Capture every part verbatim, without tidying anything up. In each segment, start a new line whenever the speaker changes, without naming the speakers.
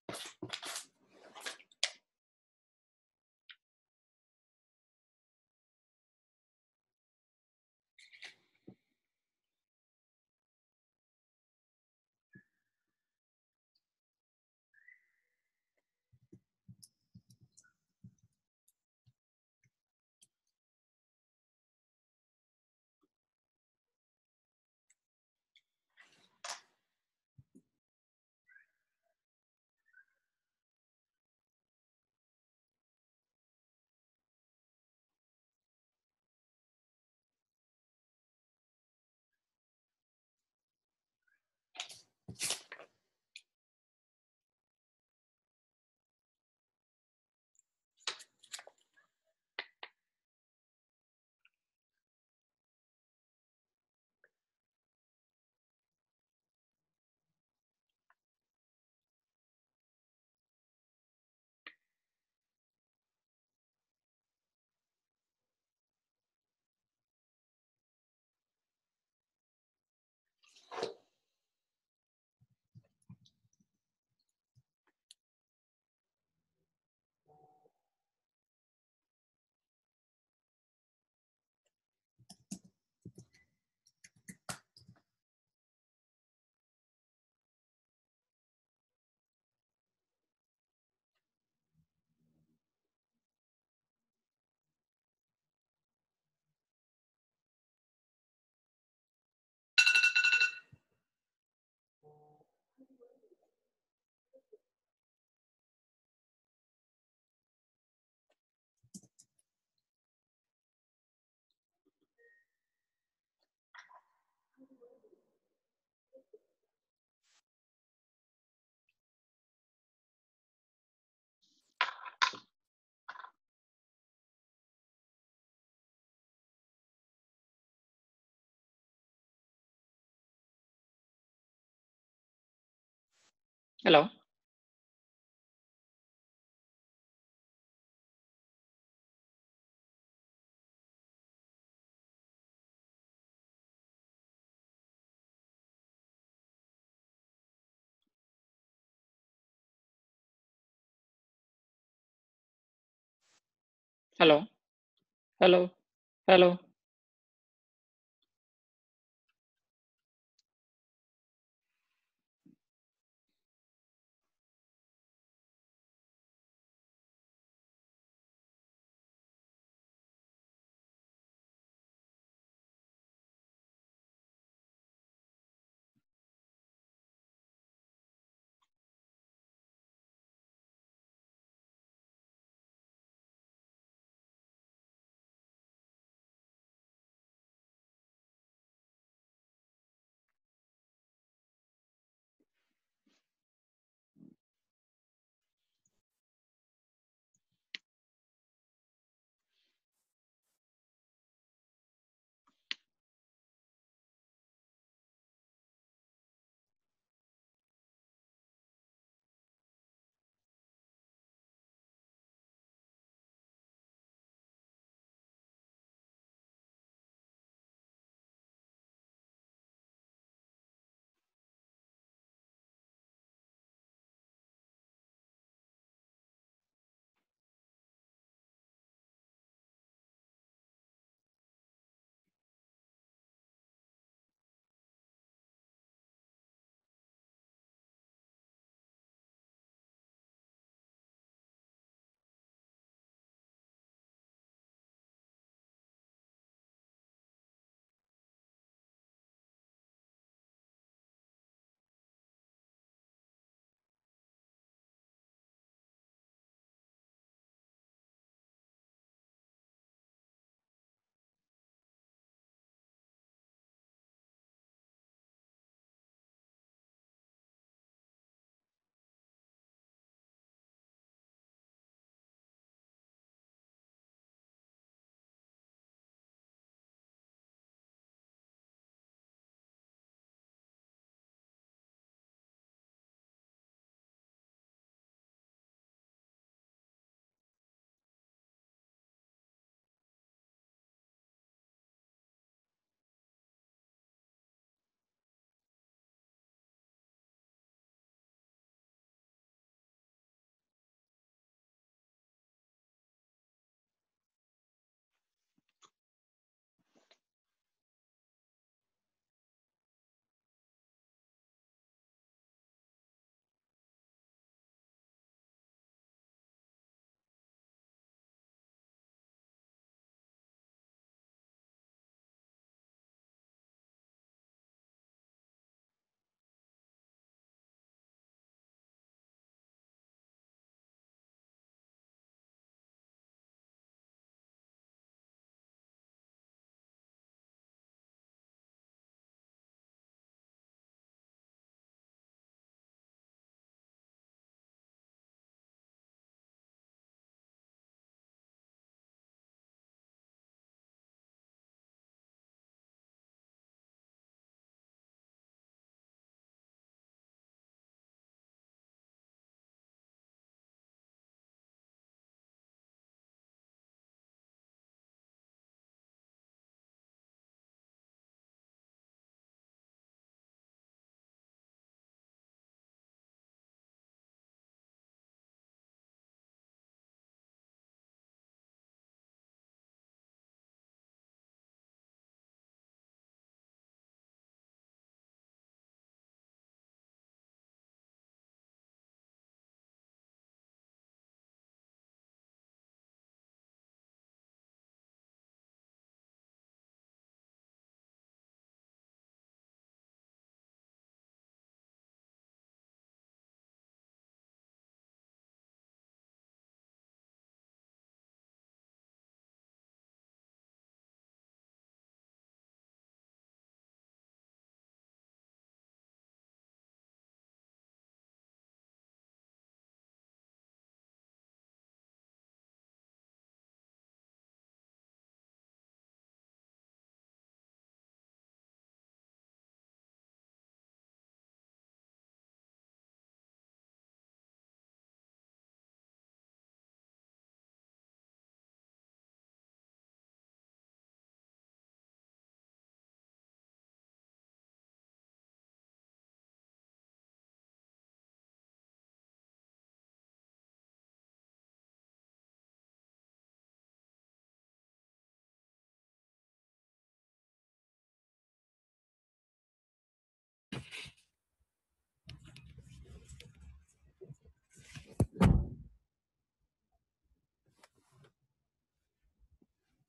Hello. Hello. Hello. Hello.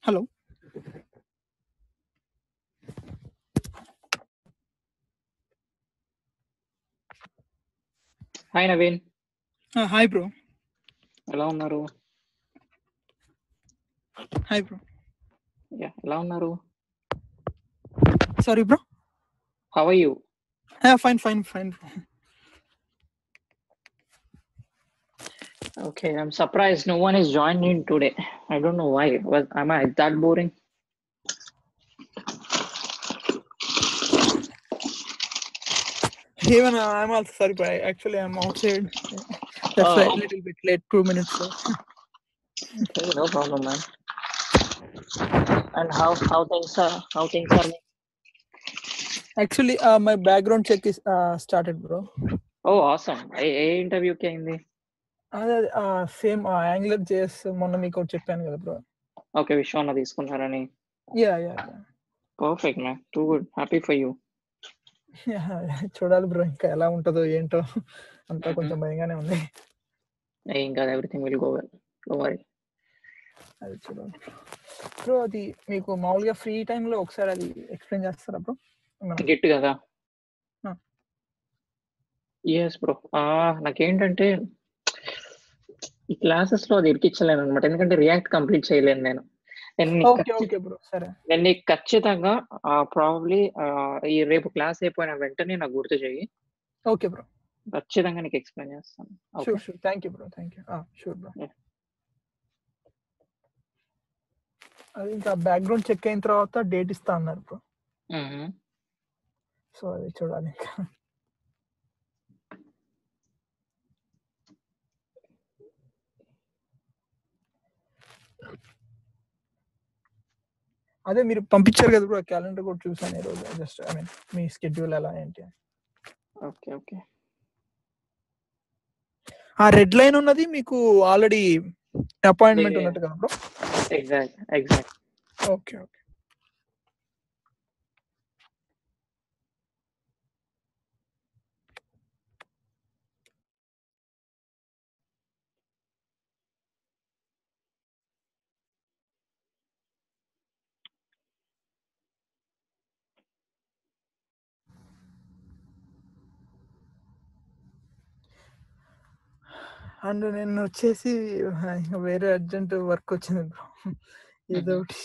Hello.
Hi Naveen,
Uh, hi, bro.
ఎలా ఉన్నారు?
Hi, bro.
Yeah, ఎలా ఉన్నారు?
Sorry, bro.
How are you?
Yeah, fine, fine, fine, bro.
Okay, I'm surprised no one is joined in today. I don't know why. Was am I that boring?
Even uh, I'm also sorry, bro. I- Actually, I'm outside. That's why a
Oh,
little bit late, two minutes. So.
okay, no problem, man. And how how things are how things are?
Actually, uh, my background check is uh, started, bro.
Oh, awesome. ఏ ఏ ఇంటర్వ్యూకి అయింది?
అదే same angular JS మొన్న మీకు ఒకటి చెప్పాను కదా బ్రో.
ఓకే, విశ్వాన్న తీసుకున్నారని.
Yeah yeah
perfect man, too good, happy for you.
చూడాలి బ్రో ఇంకా ఎలా ఉంటుందో ఏంటో, అంతా కొంచెం భయంగానే ఉంది.
ఏం కాదు, everything will go well, don't worry.
అది చూడాలి బ్రో. అది మీకు మామూలుగా ఫ్రీ టైంలో ఒకసారి అది ఎక్స్ప్లెయిన్ చేస్తారా బ్రో?
గిట్ కదా. Yes bro. నాకేంటంటే ఈ క్లాసెస్ లో అది ఇరికించలేను అనమాట, ఎందుకంటే రియాక్ట్ కంప్లీట్ చేయలేను నేను.
ఓకే ఓకే బ్రో, సరే.
నేను నీకు ఖచ్చితంగా ప్రాబబ్లీ ఈ రేపు క్లాస్ అయిపోయిన వెంటనే నాకు గుర్తు చేయి.
ఓకే బ్రో,
ఖచ్చితంగా నీకు ఎక్స్ప్లెయిన్ చేస్తాను.
Sure sure, thank you bro, thank you. Sure bro. అది ఇంకా బ్యాక్గ్రౌండ్ చెక్ అయిన తర్వాత డేట్ ఇస్తా అన్నారు బ్రో. సో అది చూడాలి ఇంకా. అదే మీరు పంపించారు కదా బ్రో, క్యాలెండర్ కూడా చూసాను ఈరోజు. జస్ట్ ఐ మీన్ మీ స్కెడ్యూల్ ఎలా ఏంటి.
Okay okay.
ఆ రెడ్ లైన్ ఉన్నది మీకు ఆల్రెడీ అపాయింట్మెంట్ ఉన్నట్టు కదా bro?
Exact exact.
Okay okay. And నేను వచ్చేసి వేరే అర్జెంట్ వర్క్ వచ్చింది బ్రో, ఏదో ఒకటి.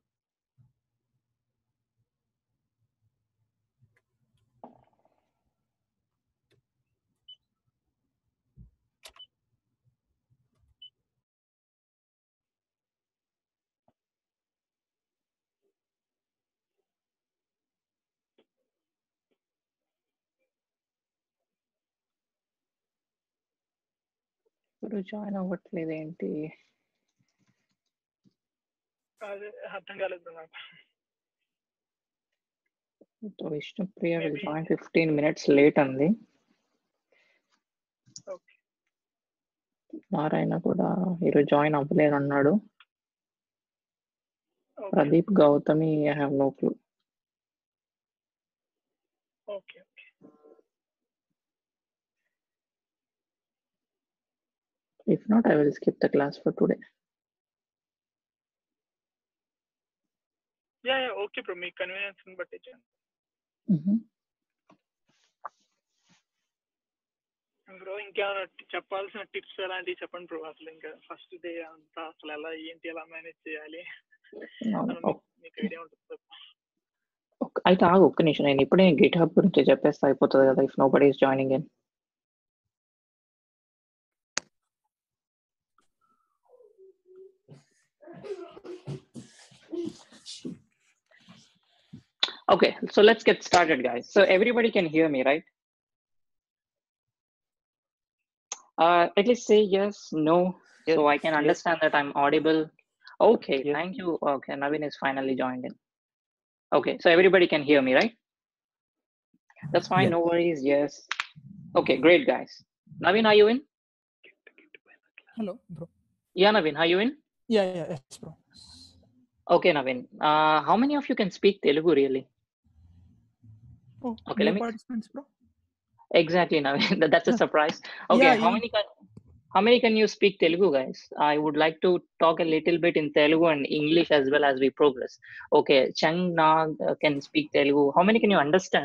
జాయిన్ అవ్వట్లేదు ఏంటి?
అదే అర్థం కాలేదు నాకు.
Vishnupriya will join fifteen minutes late అంది. నారాయణ కూడా ఈరోజు జాయిన్ అవ్వలేను అన్నాడు. Pradeep Gautami, I have no clue.
Okay okay.
If not, I will skip the class for today.
Yeah yeah okay bro, మీ కన్వీనియన్స్ ని బట్టి చేయండి. బ్రో ఇంకేమైనా చెప్పాల్సిన టిప్స్ అలాంటివి చెప్పండి బ్రో. అసలు ఇంకా ఫస్ట్ డే అంతా అసలు ఎలా ఏంటి, ఎలా మేనేజ్ చేయాలి మీకు ఐడియా ఉంటుంది.
అయితే ఆగు ఒక్క నిమిషం, నేను ఇప్పుడే గిట్ హబ్ గురించి చెప్పేస్తే అయిపోతుంది కదా. If nobody is joining in. Okay, so let's get started, guys. So everybody can hear me, right? Uh, at least say yes, no, yes, so I can understand yes. that I'm audible. Okay, yes. Thank you. Okay, Naveen is finally joined in. Okay, so everybody can hear me, right? That's fine, yes. No worries, yes. Okay, great, guys. Naveen, are you in?
Hello, bro.
Yeah, Naveen, are you in?
Yeah, yeah, yes, bro.
Okay, Naveen. Uh, how many of you can speak Telugu, really?
Oh,
okay, let me...
participants, bro.
Exactly, Naveen. That's a surprise. Okay, yeah, how yeah. many can... How many can you speak Telugu, guys? I would like to talk a little bit in Telugu and English as well as we progress. Okay, Chang Nag uh, can speak Telugu. How many can you understand?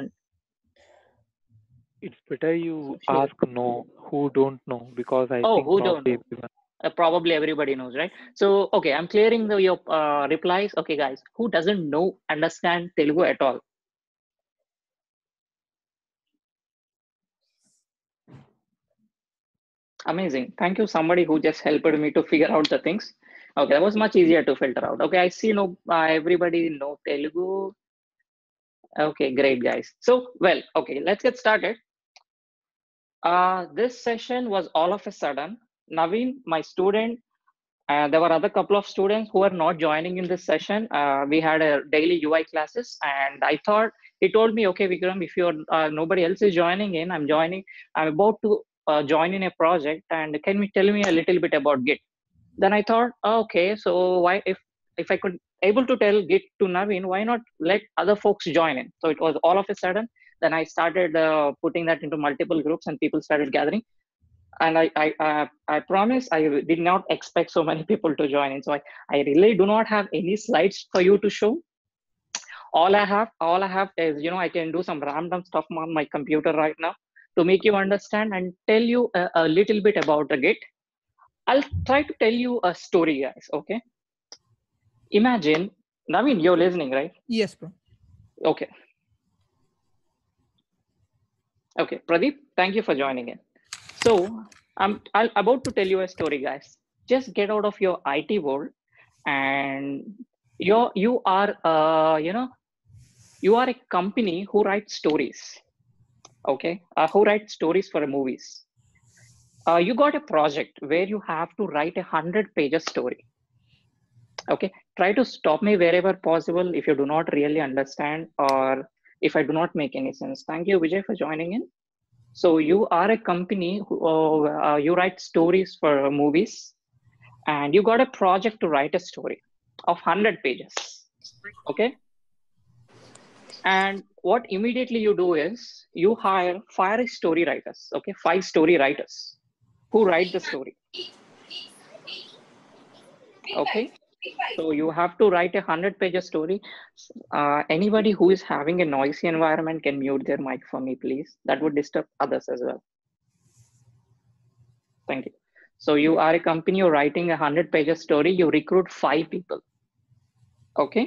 It's better you sure. ask no who don't know, because I
oh,
think
who
probably
don't know?
everyone.
Uh, probably everybody knows, right? So, okay, I'm clearing the, your uh, replies. Okay, guys, who doesn't know, understand Telugu at all? Amazing. Thank you, somebody who just helped me to figure out the things. Okay, that was much easier to filter out. Okay, I see no, uh, everybody know Telugu. Okay, great, guys. So, well, okay, let's get started. Uh, this session was all of a sudden. Naveen, my student, uh, there were other couple of students who are not joining in this session. Uh, we had a daily U I classes, and I thought he told me, okay, Vikram, if you're uh, nobody else is joining in, I'm joining. I'm about to uh, join in a project, and can you tell me a little bit about Git? Then I thought, oh, okay, so why if if I could able to tell Git to Naveen, why not let other folks join in? So it was all of a sudden. Then I started uh, putting that into multiple groups, and people started gathering. And I I uh, I promise I did not expect so many people to join in. So I I really do not have any slides for you to show. All I have all I have is, you know, I can do some random stuff on my computer right now to make you understand and tell you a, a little bit about the Git. I'll try to tell you a story, guys. Okay. Imagine, Naveen, you're listening, right?
Yes, bro.
Okay. Okay, Pradeep, thank you for joining in. So I'm, I'm about to tell you a story, guys. Just get out of your I T world, and you're, you are, uh, you know, you are a company who writes stories. Okay, uh, who writes stories for movies. Uh, you got a project where you have to write a hundred pages story. Okay, try to stop me wherever possible if you do not really understand or if I do not make any sense. Thank you, Vijay, for joining in. So you are a company who uh, you write stories for movies, and you got a project to write a story of one hundred pages. Okay. And what immediately you do is you hire five story writers. Okay, five story writers who write the story. Okay. So you have to write a hundred page story. Uh, anybody who is having a noisy environment can mute their mic for me, please. That would disturb others as well. Thank you. So you are a company, you're writing a hundred page story, you recruit five people. Okay.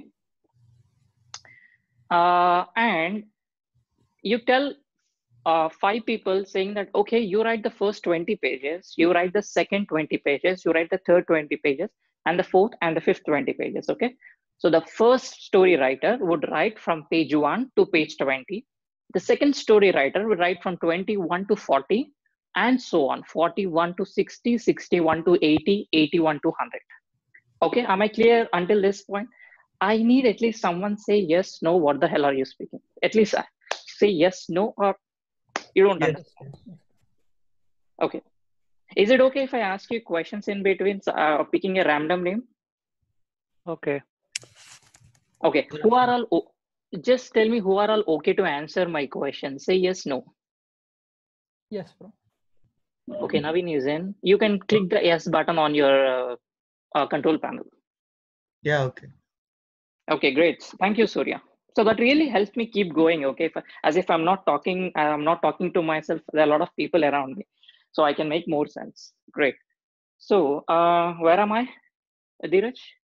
Uh, and you tell uh, five people saying that, okay, you write the first twenty pages, you write the second twenty pages, you write the third twenty pages, and the fourth and the fifth twenty pages. Okay. So the first story writer would write from page one to page twenty. The second story writer would write from twenty-one to forty, and so on, forty-one to sixty, sixty-one to eighty, eighty-one to one hundred. Okay, am I clear until this point? I need at least someone say yes, no, what the hell are you speaking? At least say yes, no, or you don't
Yes.
understand. Okay. Is it okay if I ask you questions in between, uh, picking a random name?
Okay.
Okay. Who are all, just tell me who are all okay to answer my question. Say yes, no.
Yes, bro.
Okay, Naveen is in. You can click the yes button on your uh, uh, control panel.
Yeah, okay.
Okay, great. Thank you, Surya. So that really helps me keep going. Okay, if, as if I'm not talking, I'm not talking to myself. There are a lot of people around me, so I can make more sense. Great. So uh, where am I, Dheeraj?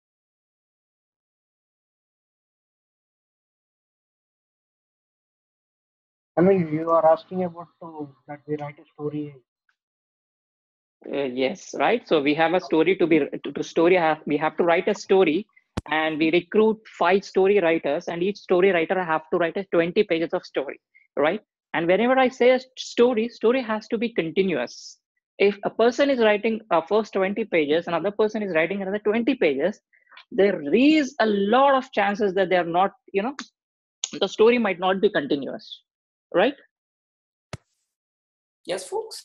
I mean, you are asking about uh, that we write a story.
Uh, yes, right. So we have a story to be to, to story. Have, we have to write a story, and we recruit five story writers, and each story writer have to write a twenty pages of story, right? And whenever I say a story, story has to be continuous. If a person is writing a first twenty pages, another person is writing another twenty pages, there is a lot of chances that they are not, you know, the story might not be continuous, right?
Yes, folks.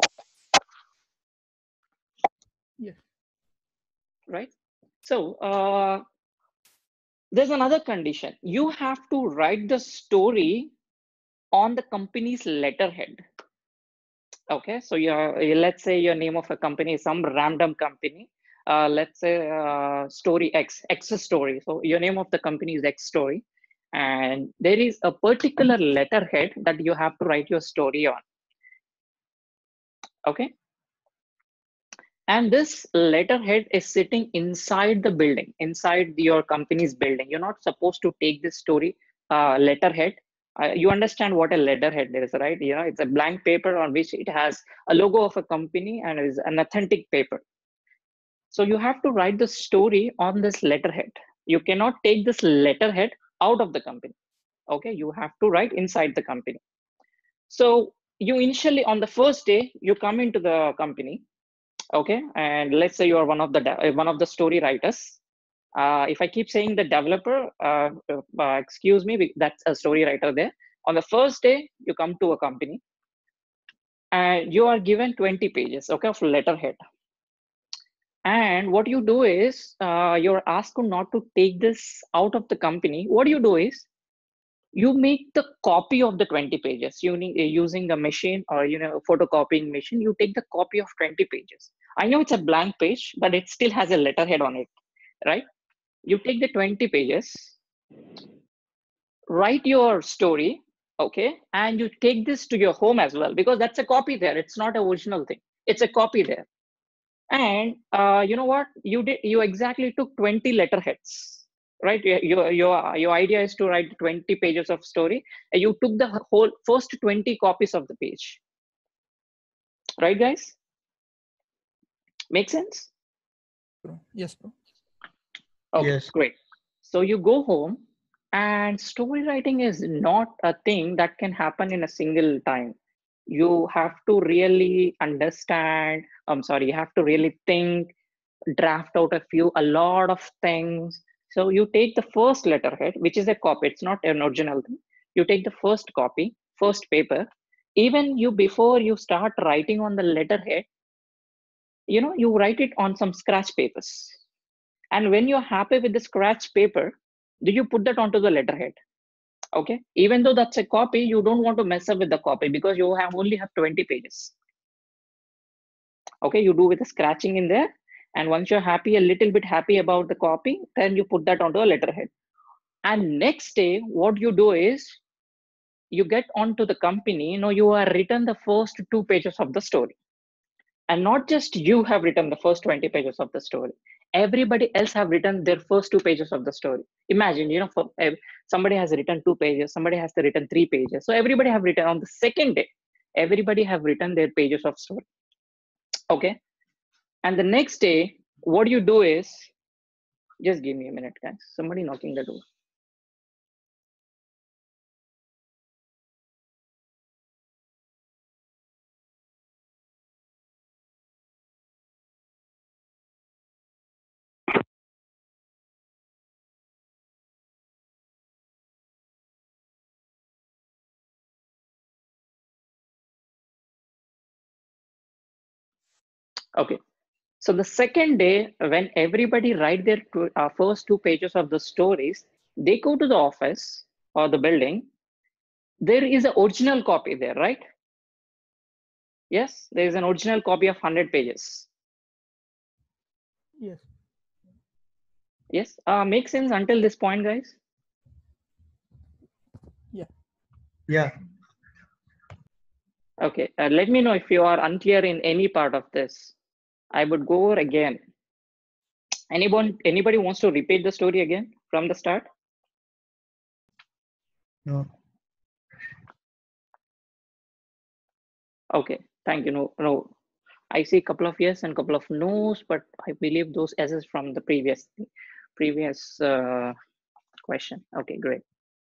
Yes.
Right. So uh, there's another condition. You have to write the story on the company's letterhead. Okay, so your let's say your name of a company is some random company. Uh, let's say uh, story X, X story. So your name of the company is X story, and there is a particular letterhead that you have to write your story on. Okay, and this letterhead is sitting inside the building, inside your company's building. You're not supposed to take this story uh, letterhead. Uh, you understand what a letterhead is, right? You know, it's a blank paper on which it has a logo of a company and is an authentic paper. So you have to write the story on this letterhead. You cannot take this letterhead out of the company. Okay, you have to write inside the company. So you initially, on the first day, you come into the company. Okay, and let's say you are one of the one of the story writers. Uh, if I keep saying the developer, uh, uh, excuse me, that's a story writer there. On the first day, you come to a company and you are given twenty pages, okay, of letterhead. And what you do is uh, you're asked not to take this out of the company. What you do is you make the copy of the twenty pages. You need, using a machine or you know photocopying machine. You take the copy of twenty pages. I know it's a blank page, but it still has a letterhead on it, right? You take the twenty pages, write your story, okay, and you take this to your home as well because that's a copy there. It's not an original thing. It's a copy there. And uh, you know what? You did. You exactly took twenty letterheads, right? Your your your idea is to write twenty pages of story. And you took the whole first twenty copies of the page, right, guys? Make sense?
Yes, bro.
Okay,
Yes.
great. So you go home, and story writing is not a thing that can happen in a single time. You have to really understand. I'm sorry. You have to really think, draft out a few, a lot of things. So you take the first letterhead, which is a copy. It's not an original thing. You take the first copy, first paper. Even you, before you start writing on the letterhead, you know, you write it on some scratch papers. And when you're happy with the scratch paper, do you put that onto the letterhead? Okay. Even though that's a copy, you don't want to mess up with the copy because you have only have twenty pages. Okay. You do with the scratching in there. And once you're happy, a little bit happy about the copy, then you put that onto a letterhead. And next day, what you do is you get onto the company. You know, you are written the first two pages of the story. And not just you have written the first twenty pages of the story. Everybody else have written their first two pages of the story. Imagine, you know, for, uh, somebody has written two pages, somebody has written three pages. So everybody have written on the second day. Everybody have written their pages of story. Okay. And the next day, what you do is, just give me a minute, guys. Somebody knocking the door. Okay. So the second day, when everybody write their two, uh, first two pages of the stories, they go to the office or the building. There is an original copy there, right? Yes, there is an original copy of one hundred pages.
Yes.
Yes, uh, makes sense until this point, guys?
Yeah.
Yeah.
Okay, uh, let me know if you are unclear in any part of this. I would go over again. Anyone, anybody wants to repeat the story again from the start?
No.
Okay, thank you. No, no. I see a couple of yes and a couple of no's, but I believe those S's from the previous previous uh, question. Okay, great.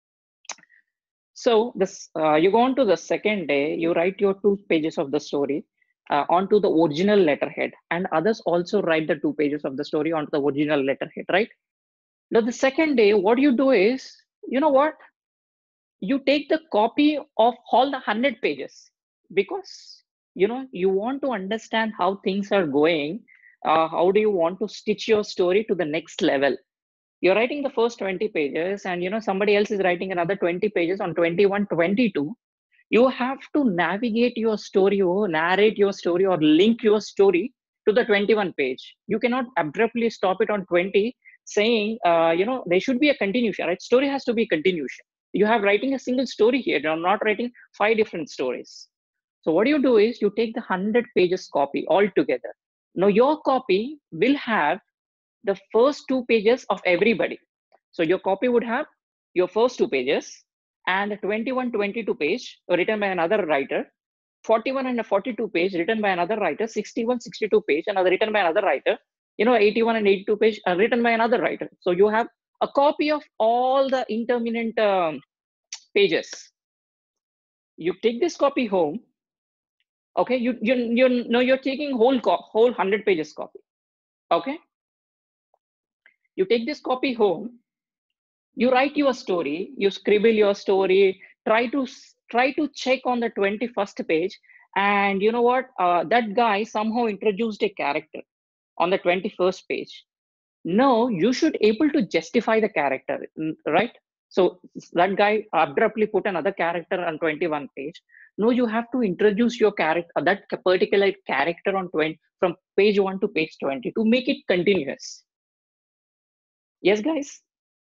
So this, uh, you go on to the second day, you write your two pages of the story uh, onto the original letterhead, and others also write the two pages of the story onto the original letterhead, right? Now the second day, what you do is, you know what? You take the copy of all the one hundred pages because, you know, you want to understand how things are going. Uh, how do you want to stitch your story to the next level? You're writing the first twenty pages and, you know, somebody else is writing another twenty pages on twenty-one, twenty-two. You have to navigate your story or narrate your story or link your story to the twenty-one page. You cannot abruptly stop it on twenty saying, uh, you know, there should be a continuation, right? Story has to be continuation. You have writing a single story here. You're not writing five different stories. So what you do is you take the one hundred pages copy all together. Now your copy will have the first two pages of everybody. So your copy would have your first two pages and twenty-one, twenty-two page written by another writer, forty-one and a forty-two page written by another writer, sixty-one, sixty-two page another written by another writer, you know, eighty-one and eighty-two page are written by another writer. So you have a copy of all the intermittent um, pages. You take this copy home. Okay, you you you know you're taking whole whole one hundred pages copy. Okay, you take this copy home. You write your story. You scribble your story. Try to try to check on the twenty-first page, and you know what? Uh, that guy somehow introduced a character on the twenty-first page. No, you should able to justify the character, right? So that guy abruptly put another character on twenty-one page. No, you have to introduce your character, that particular character on twenty from page one to page twenty to make it continuous. Yes, guys.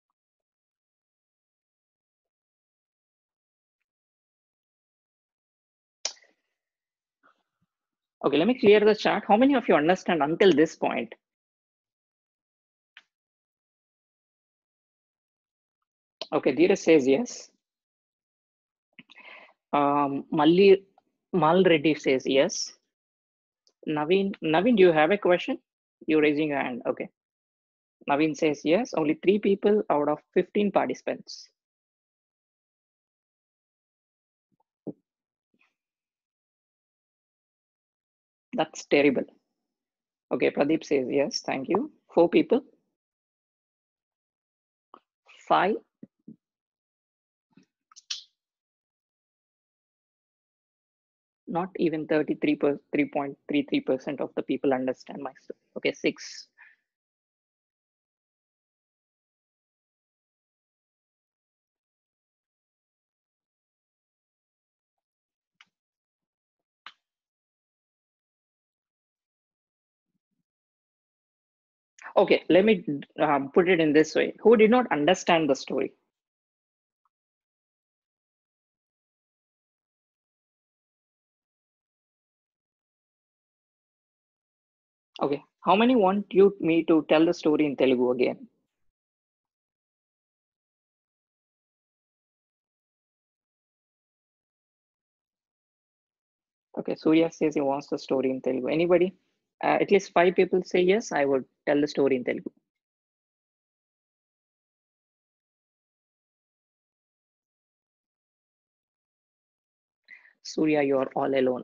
Okay, let me clear the chat. How many of you understand until this point? Okay, Dheeraj says yes. Um, Malli, Mal Reddy says yes. Naveen, Naveen, do you have a question? You're raising your hand. Okay. Naveen says yes. Only three people out of fifteen participants. That's terrible. Okay, Pradeep says yes. Thank you. Four people. Five. Not even thirty-three per three point three three percent of the people understand my story. Okay, six. Okay, let me um, put it in this way. Who did not understand the story? Okay, how many want you me to tell the story in Telugu again? Okay, Surya says he wants the story in Telugu. Anybody? Uh, at least five people say yes, I would tell the story in Telugu. Surya, you are all alone.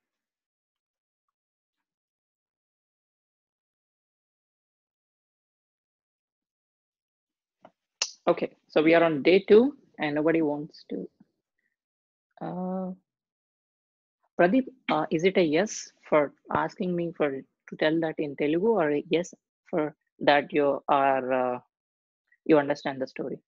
Okay, so we are on day two and nobody wants to. Uh, Pradeep, uh, is it a yes for asking me for to tell that in Telugu, or a yes for that you are uh, you understand the story?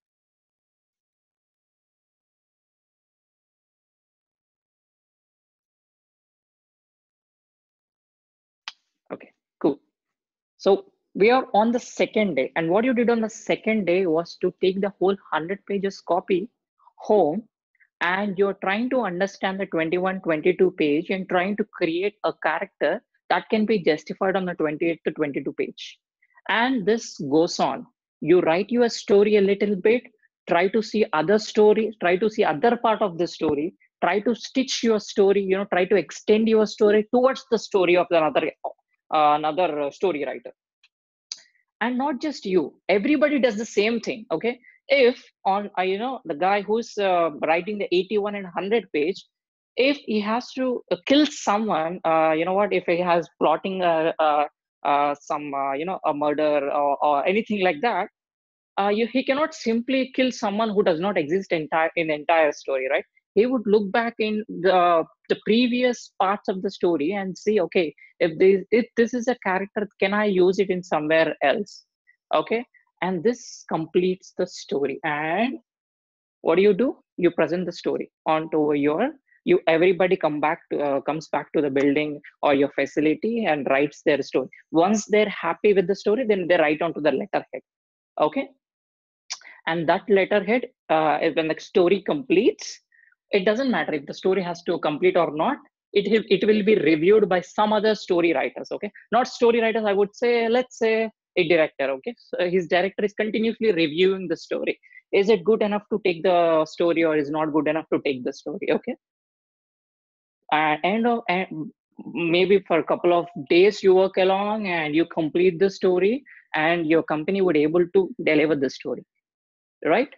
Okay, cool. So we are on the second day, and what you did on the second day was to take the whole one hundred pages copy home, and you're trying to understand the twenty-one, twenty-two page and trying to create a character that can be justified on the twenty-eight to twenty-two page. And this goes on. You write your story a little bit, try to see other story, try to see other part of the story, try to stitch your story, you know, try to extend your story towards the story of another, uh, another story writer. And not just you, everybody does the same thing. Okay, if on uh, you know the guy who's uh, writing the eighty-one and one hundred page, if he has to uh, kill someone, uh, you know what, if he has plotting uh, uh, uh, some uh, you know a murder or, or anything like that, uh, you, he cannot simply kill someone who does not exist entire in the entire story, right? He would look back in the the previous parts of the story and see, okay, if this if this is a character, can I use it in somewhere else? Okay, and this completes the story. And what do you do? You present the story onto your you everybody come back to uh, comes back to the building or your facility and writes their story. Once they're happy with the story, then they write onto the letterhead. Okay, and that letterhead, uh, when the story completes, it doesn't matter if the story has to complete or not. It it will be reviewed by some other story writers. Okay, not story writers. I would say, let's say a director. Okay, so his director is continuously reviewing the story. Is it good enough to take the story, or is not good enough to take the story? Okay, uh, and, uh, and maybe for a couple of days you work along and you complete the story, and your company would able to deliver the story, right?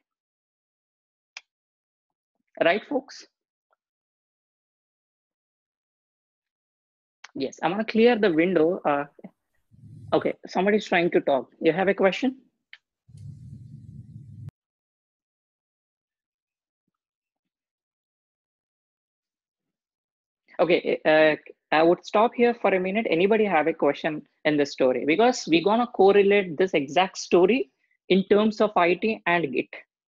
Right, folks? Yes, I'm gonna clear the window. Uh, okay, somebody's trying to talk. You have a question? Okay, uh, I would stop here for a minute. Anybody have a question in this story? Because we're gonna correlate this exact story in terms of I T and Git.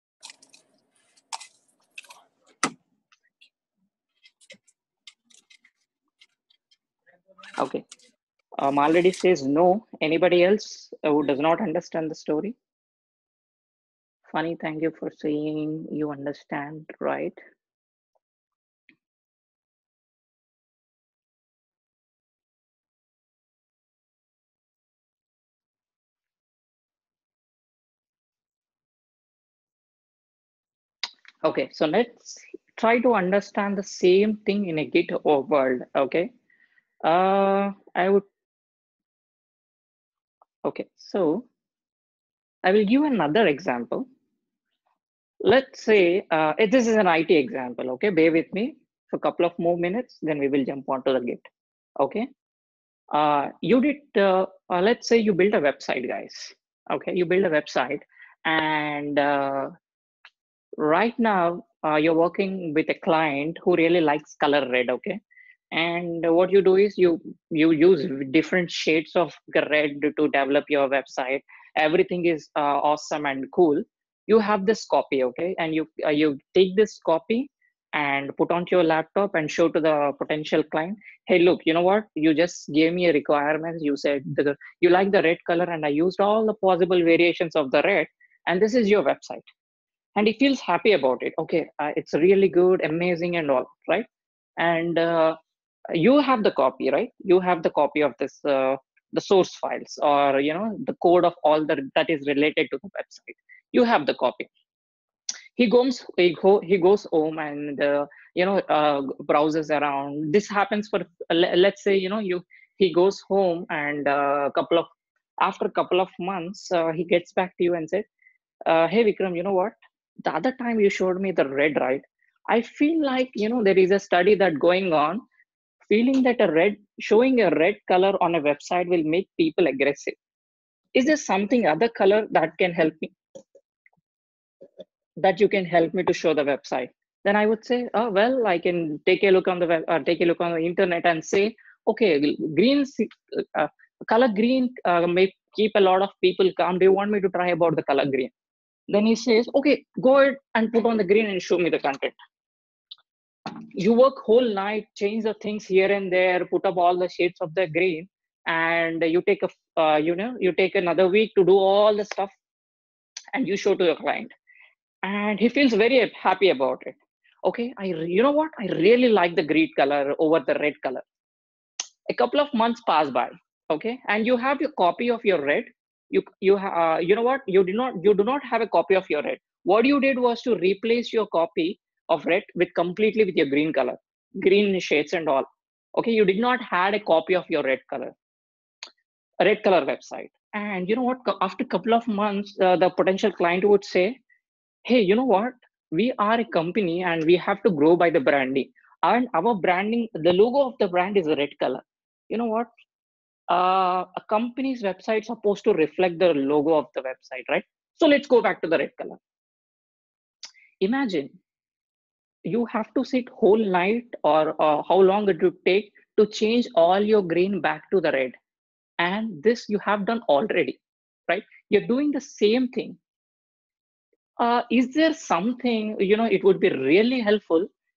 Okay, um, already says no. Anybody else who does not understand the story? Funny, thank you for saying you understand, right? Okay, so let's try to understand the same thing in a Git world. Okay, uh, I would. Okay, so I will give another example. Let's say uh, this is an I T example. Okay, bear with me for a couple of more minutes, then we will jump onto the Git. Okay, uh, you did. Uh, uh, let's say you build a website, guys. Okay, you build a website, and uh, right now uh, you're working with a client who really likes color red. Okay, and what you do is you you use different shades of red to develop your website. Everything is uh, awesome and cool. You have this copy, okay, and you uh, you take this copy and put onto your laptop and show to the potential client, hey, look, you know what, you just gave me a requirement. You said the, you like the red color, and I used all the possible variations of the red, and this is your website. And he feels happy about it. Okay, uh, it's really good, amazing, and all, right? And uh, you have the copy, right? You have the copy of this uh, the source files, or you know, the code of all the that is related to the website. You have the copy. He goes he, go, he goes home and uh, you know uh, browses around. This happens for uh, let's say, you know, you he goes home, and a uh, couple of after a couple of months uh, he gets back to you and said, uh, hey Vikram, you know what, the other time you showed me the red, right? I feel like, you know, there is a study that going on, feeling that a red showing a red color on a website will make people aggressive. Is there something other color that can help me, that you can help me to show the website? Then I would say, oh well, I can take a look on the web or take a look on the internet and say, okay, green uh, color green uh, may keep a lot of people calm. Do you want me to try about the color green? Then he says, okay, go ahead and put on the green and show me the content. You work whole night, change the things here and there, put up all the shades of the green, and you take a uh, you know you take another week to do all the stuff, and you show to your client, and he feels very happy about it. Okay, I you know what, I really like the green color over the red color. A couple of months pass by, okay, and you have your copy of your red. You you uh, you know what, you do not you do not have a copy of your red. What you did was to replace your copy of red with completely with your green color, green shades and all. Okay, you did not had a copy of your red color, a red color website. And you know what, after a couple of months uh, the potential client would say, hey, you know what, we are a company and we have to grow by the branding, and our branding, the logo of the brand is a red color. You know what, uh, a company's website is supposed to reflect the logo of the website, right? So let's go back to the red color. Imagine you have to sit whole night, or uh, how long it would take to change all your green back to the red. And this you have done already, right? You're doing the same thing. Uh, is there something, you know, it would be really helpful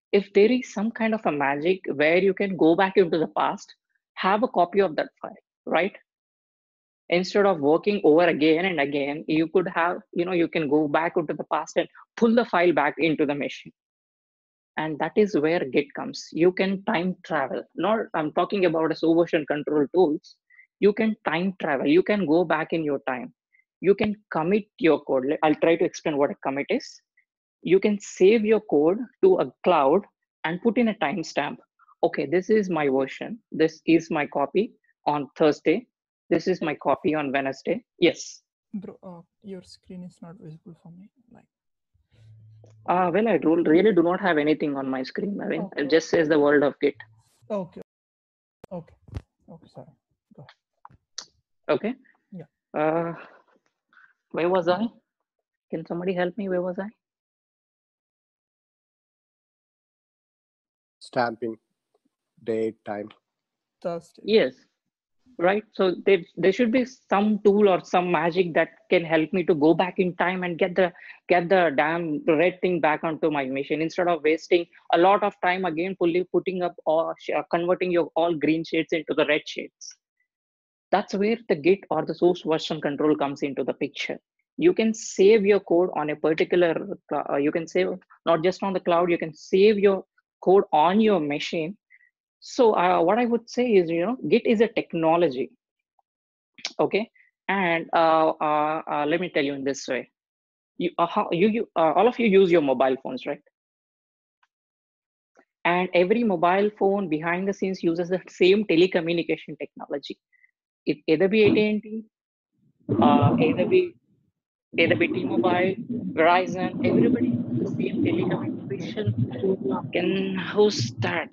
if there is some kind of a magic where you can go back into the past, have a copy of that file, right? Instead of working over again and again, you could have, you know, you can go back into the past and pull the file back into the machine. And that is where Git comes. You can time travel. Not, I'm talking about as version control tools. You can time travel. You can go back in your time. You can commit your code. I'll try to explain what a commit is. You can save your code to a cloud and put in a timestamp. Okay, this is my version. This is my copy on Thursday. This is my copy on Wednesday. Yes.
Bro, uh, your screen is not visible for me. Like.
Uh, well, I do, really do not have anything on my screen. I mean,
Okay.
it just says the world of Git.
Okay. Okay. Okay. Sorry. Go ahead.
Okay.
Yeah.
Uh, where was I? Can somebody help me? Where was I?
Stamping, date, time.
Thursday.
Yes. Right. So there, there should be some tool or some magic that can help me to go back in time and get the get the damn red thing back onto my machine instead of wasting a lot of time again fully putting up or converting your all green shades into the red shades. That's where the Git or the source version control comes into the picture. You can save your code on a particular, uh, you can save not just on the cloud, you can save your code on your machine. So uh, what I would say is, you know, Git is a technology. Okay. And uh, uh, uh, let me tell you in this way. You, uh, how, you, you uh, all of you use your mobile phones, right? And every mobile phone behind the scenes uses the same telecommunication technology. It either be A T and T, uh, either be either be T-Mobile, Verizon, everybody uses the same telecommunication. Can who's that?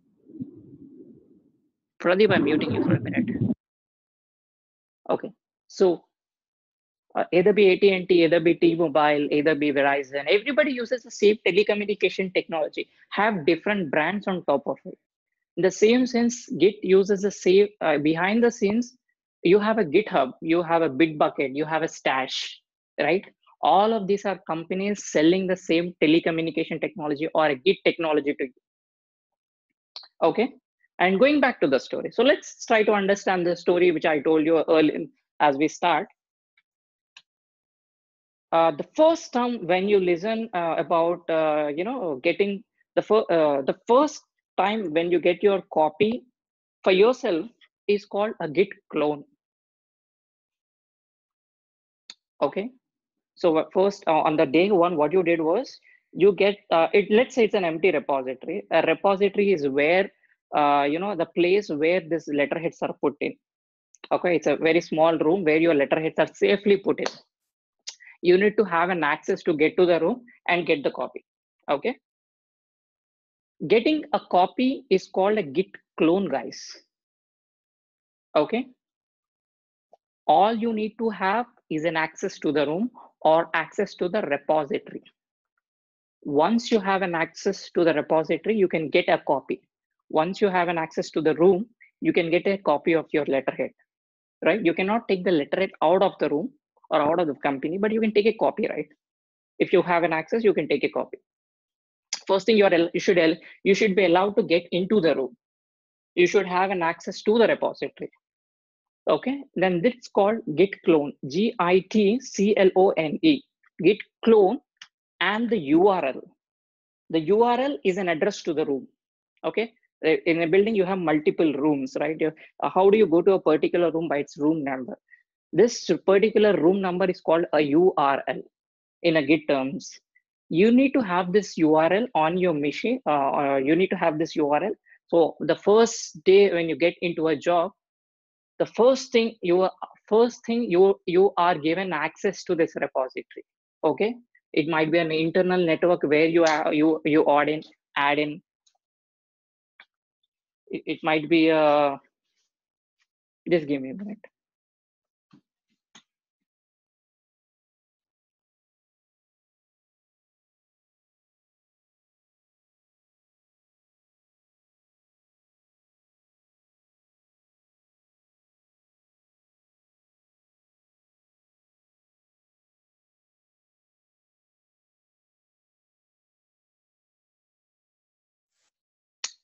Pradeep, I'm muting you for a minute. Okay, so uh, either be A T and T, either be T-Mobile, either be Verizon. Everybody uses the same telecommunication technology. Have different brands on top of it. In the same sense, Git uses the same uh, behind the scenes. You have a GitHub, you have a Bitbucket, you have a Stash, right? All of these are companies selling the same telecommunication technology or a Git technology to you. Okay, and going back to the story. So let's try to understand the story which I told you early as we start. Uh, the first time when you listen uh, about, uh, you know, getting the, fir uh, the first time when you get your copy for yourself is called a Git clone. Okay, so first uh, on the day one, what you did was you get uh, it. Let's say it's an empty repository. A repository is where uh, you know the place where this letterheads are put in. Okay, it's a very small room where your letterheads are safely put in. You need to have an access to get to the room and get the copy. Okay, getting a copy is called a Git clone, guys. Okay, all you need to have is an access to the room or access to the repository. Once you have an access to the repository, you can get a copy. Once you have an access to the room, you can get a copy of your letterhead, right? You cannot take the letterhead out of the room or out of the company, but you can take a copy, right? If you have an access, you can take a copy. First thing you are you should you should be allowed to get into the room. You should have an access to the repository. Okay, then this is called Git clone, G I T C L O N E, Git clone, and the U R L. The U R L is an address to the room. Okay, in a building you have multiple rooms, right? Uh, how do you go to a particular room? By its room number. This particular room number is called a U R L in a Git terms. You need to have this U R L on your machine. Uh, uh, you need to have this U R L. So the first day when you get into a job, the first thing you are first thing you you are given access to this repository. Okay, it might be an internal network where you are, you you add in add in. It, it might be a. Just give me a minute.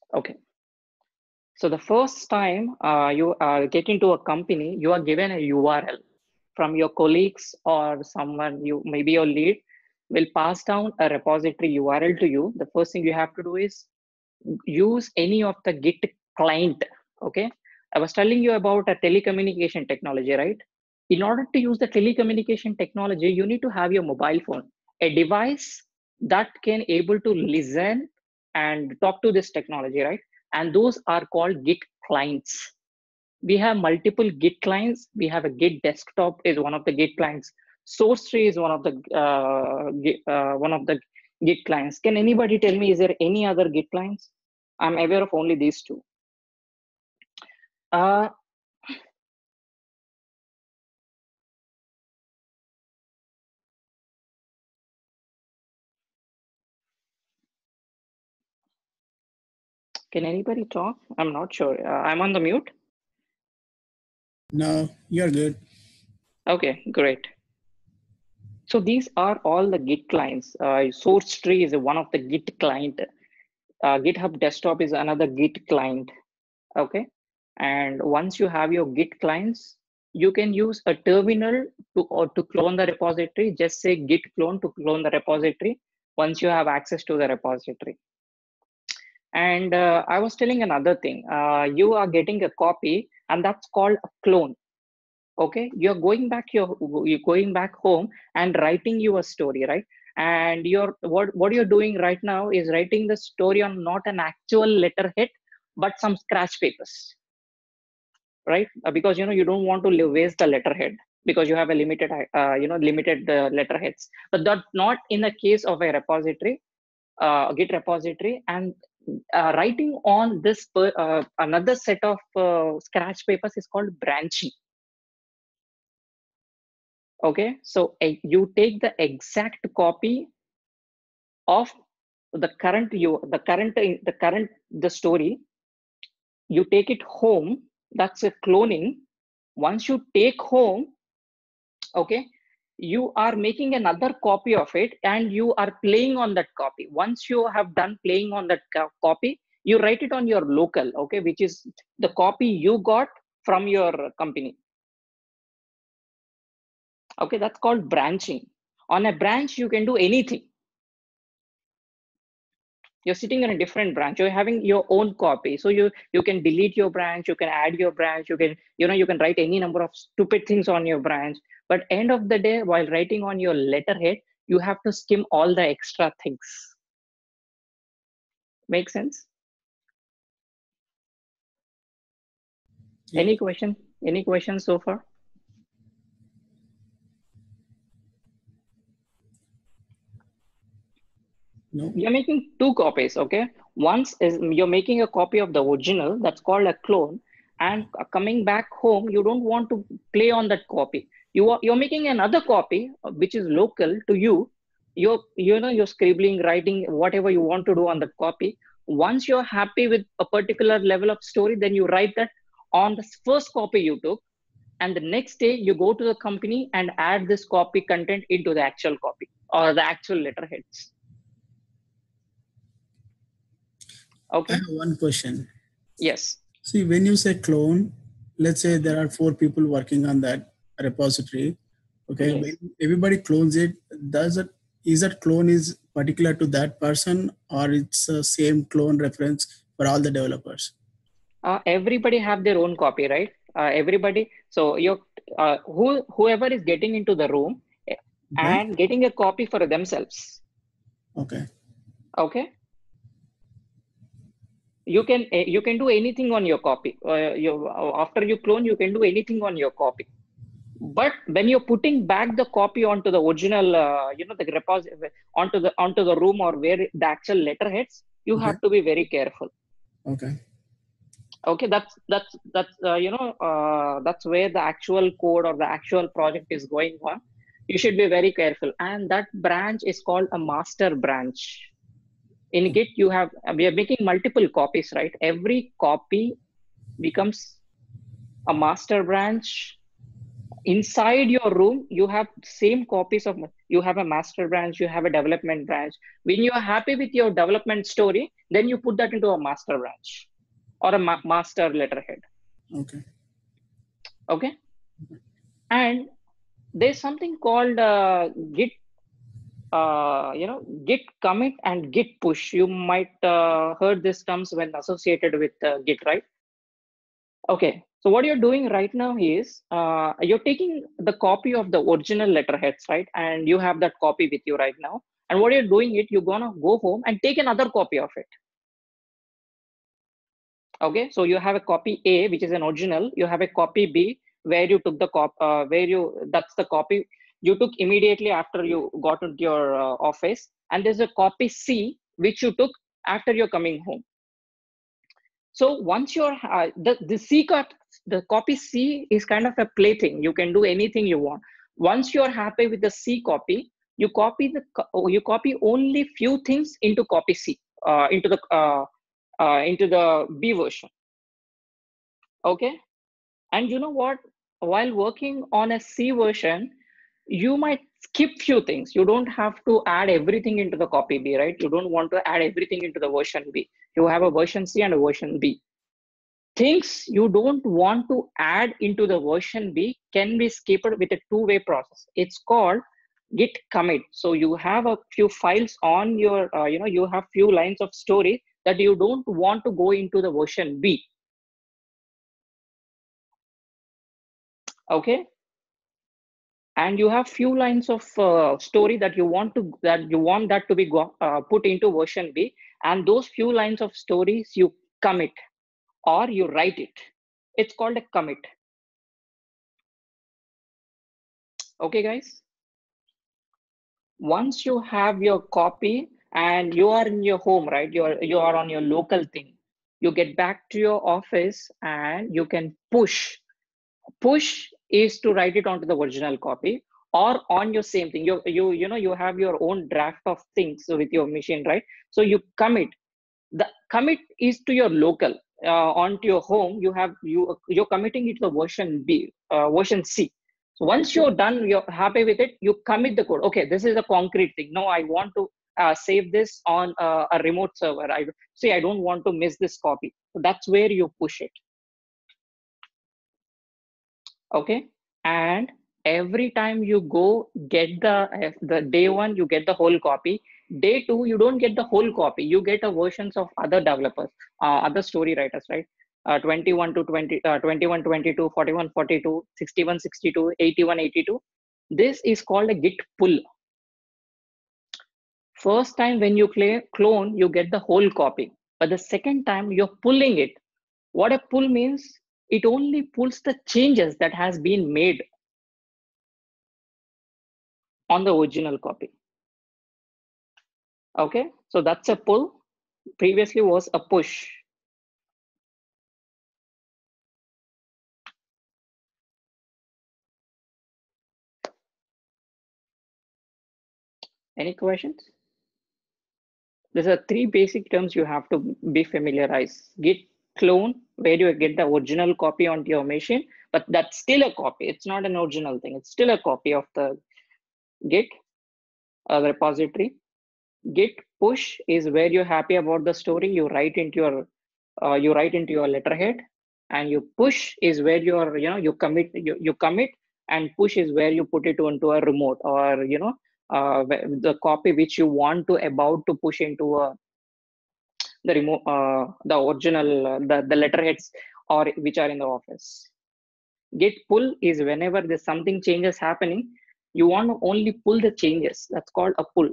Okay. So the first time uh, you uh, get into a company, you are given a U R L from your colleagues or someone, you maybe your lead will pass down a repository U R L to you. The first thing you have to do is use any of the Git client. Okay. I was telling you about a telecommunication technology, right? In order to use the telecommunication technology, you need to have your mobile phone, a device that can able to listen and talk to this technology, right? And those are called Git clients. We have multiple Git clients. We have a Git desktop is one of the Git clients. SourceTree is one of the uh, Git, uh, one of the Git clients. Can anybody tell me, is there any other Git clients? I'm aware of only these two. Uh, can anybody talk? I'm not sure. Uh, I'm on the mute.
No, you're good.
Okay, great. So these are all the Git clients. Uh, SourceTree is one of the Git client. Uh, GitHub Desktop is another Git client. Okay, and once you have your Git clients, you can use a terminal to or to clone the repository. Just say git clone to clone the repository once you have access to the repository. And uh, I was telling another thing. Uh, you are getting a copy, and that's called a clone. Okay, you're going back your you're going back home and writing your story, right? And you're what what you're doing right now is writing the story on not an actual letterhead, but some scratch papers, right? Uh, because you know you don't want to waste the letterhead because you have a limited uh, you know limited uh, letterheads. But that's not in the case of a repository, uh, Git repository. And uh, writing on this per, uh, another set of uh, scratch papers is called branching. Okay, so uh, you take the exact copy of the current you the current the current the story, you take it home. That's a cloning. Once you take home, okay, you are making another copy of it and you are playing on that copy. Once you have done playing on that co copy, you write it on your local, okay, which is the copy you got from your company. Okay, that's called branching. On a branch, you can do anything. You're sitting in a different branch, you're having your own copy. So you you can delete your branch, you can add your branch, you can, you know, you can write any number of stupid things on your branch. But end of the day, while writing on your letterhead, you have to skim all the extra things. Make sense? Yeah. Any question? Any questions so far?
No.
You're making two copies, okay? Once is you're making a copy of the original, that's called a clone. And coming back home, you don't want to play on that copy. You are you're making another copy which is local to you. You're you know you're scribbling, writing whatever you want to do on that copy. Once you're happy with a particular level of story, then you write that on the first copy you took, and the next day you go to the company and add this copy content into the actual copy or the actual letterheads. Okay.
I have one question.
Yes.
See, when you say clone, let's say there are four people working on that repository. Okay,
Yes.
when everybody clones it, does it is that clone is particular to that person, or it's the same clone reference for all the developers?
Uh, everybody have their own copy, right? Uh, everybody. So you uh, who whoever is getting into the room
okay.
and getting a copy for themselves.
Okay.
Okay. You can you can do anything on your copy. Uh, you after you clone, you can do anything on your copy. But when you're putting back the copy onto the original, uh, you know, the repository onto the onto the room or where the actual letterheads, you
okay.
have to be very careful.
Okay.
Okay, that's that's that's uh, you know uh, that's where the actual code or the actual project is going on. You should be very careful, and that branch is called a master branch. In Git, you have we are making multiple copies, right? Every copy becomes a master branch inside your room, you have same copies of, you have a master branch, you have a development branch. When you are happy with your development story, then you put that into a master branch or a ma master letterhead.
Okay.
Okay. And there's something called uh, git, uh, you know, git commit and git push. You might uh, heard these terms when associated with uh, Git, right? Okay. So what you're doing right now is uh, you're taking the copy of the original letterheads, right? And you have that copy with you right now. And what you're doing it, you're gonna go home and take another copy of it. Okay. So you have a copy A, which is an original. You have a copy B, where you took the cop, uh, where you, that's the copy you took immediately after you got into your uh, office. And there's a copy C, which you took after you're coming home. So once you're, uh, the, the C cop, the copy C is kind of a plaything. You can do anything you want. Once you're happy with the C copy, you copy the, you copy only few things into copy C, uh, into the, uh, uh, into the B version. Okay. And you know what, while working on a C version, you might skip few things. You don't have to add everything into the copy B, right? You don't want to add everything into the version B. You have a version C and a version B. Things you don't want to add into the version B can be skipped with a two-way process. It's called git commit. So you have a few files on your, uh, you know, you have few lines of story that you don't want to go into the version B. Okay. And you have few lines of uh, story that you want to, that you want that to be go, uh, put into version B, and those few lines of stories you commit or you write it. It's called a commit. Okay, guys. Once you have your copy and you are in your home, right? You are you are on your local thing. You get back to your office and you can push. Push is to write it onto the original copy or on your same thing. You you you know you have your own draft of things with your machine, right? So you commit. The commit is to your local, uh, onto your home. You have you you're committing it to the version B, uh, version C. So once you're done, you're happy with it, you commit the code. Okay, this is a concrete thing. No, I want to uh, save this on uh, a remote server. I see I don't want to miss this copy. So that's where you push it. Okay, and every time you go get the the day one, you get the whole copy. Day two, you don't get the whole copy. You get a versions of other developers, uh, other story writers, right? Uh, twenty-one to twenty, uh, twenty-one twenty-two, forty-one forty-two, sixty-one sixty-two, eighty-one eighty-two. This is called a git pull. First time when you clone, you get the whole copy. But the second time you're pulling it. What a pull means, it only pulls the changes that has been made on the original copy. Okay, so that's a pull. Previously was a push. Any questions? These are three basic terms you have to be familiarized. Git clone, where you get the original copy onto your machine, but that's still a copy. It's not an original thing. It's still a copy of the Git uh, repository. Git push is where you're happy about the story. You write into your uh, you write into your letterhead, and you push is where you're you know you commit you, you commit, and push is where you put it onto a remote or you know uh, the copy which you want to about to push into a the remote uh, the original uh, the the letterheads or which are in the office. Git pull is whenever there's something changes happening, you want to only pull the changes. That's called a pull.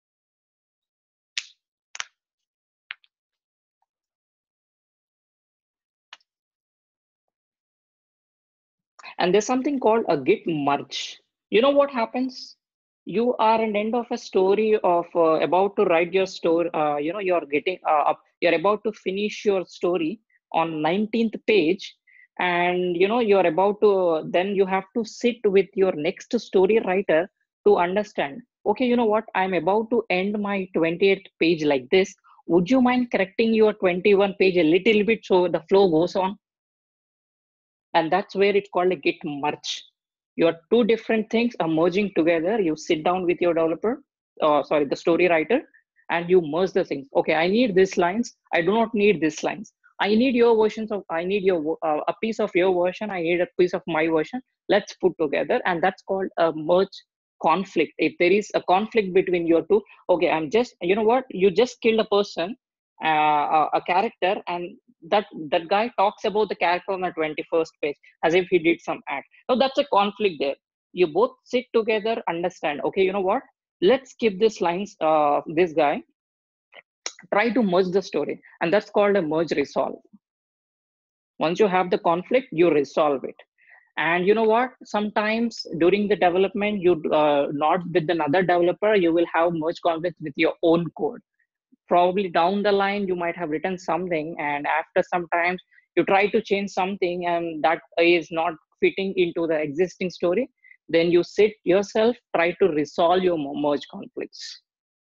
And there's something called a git merge. You know what happens? You are at the end of a story of uh, about to write your story. Uh, you know, you're getting uh, up. You're about to finish your story on nineteenth page, and you know you're about to. Then you have to sit with your next story writer to understand. Okay, you know what? I'm about to end my twenty-eighth page like this. Would you mind correcting your twenty-one page a little bit so the flow goes on? And that's where it's called a git merge. Your two different things are merging together. You sit down with your developer, uh, sorry, the story writer, and you merge the things. Okay, I need these lines. I do not need these lines. I need your versions of, I need your uh, a piece of your version. I need a piece of my version. Let's put together, and that's called a merge conflict. If there is a conflict between your two, okay, I'm just, you know what, you just killed a person, uh, a, a character, and that that guy talks about the character on the twenty-first page as if he did some act. So that's a conflict there. You both sit together, understand, okay, you know what, let's skip this lines, uh, this guy, try to merge the story, and that's called a merge resolve. Once you have the conflict, you resolve it. And you know what, sometimes during the development, you uh, not with another developer, you will have merge conflicts with your own code. Probably down the line, you might have written something, and after some time you try to change something and that is not fitting into the existing story. Then you sit yourself, try to resolve your merge conflicts.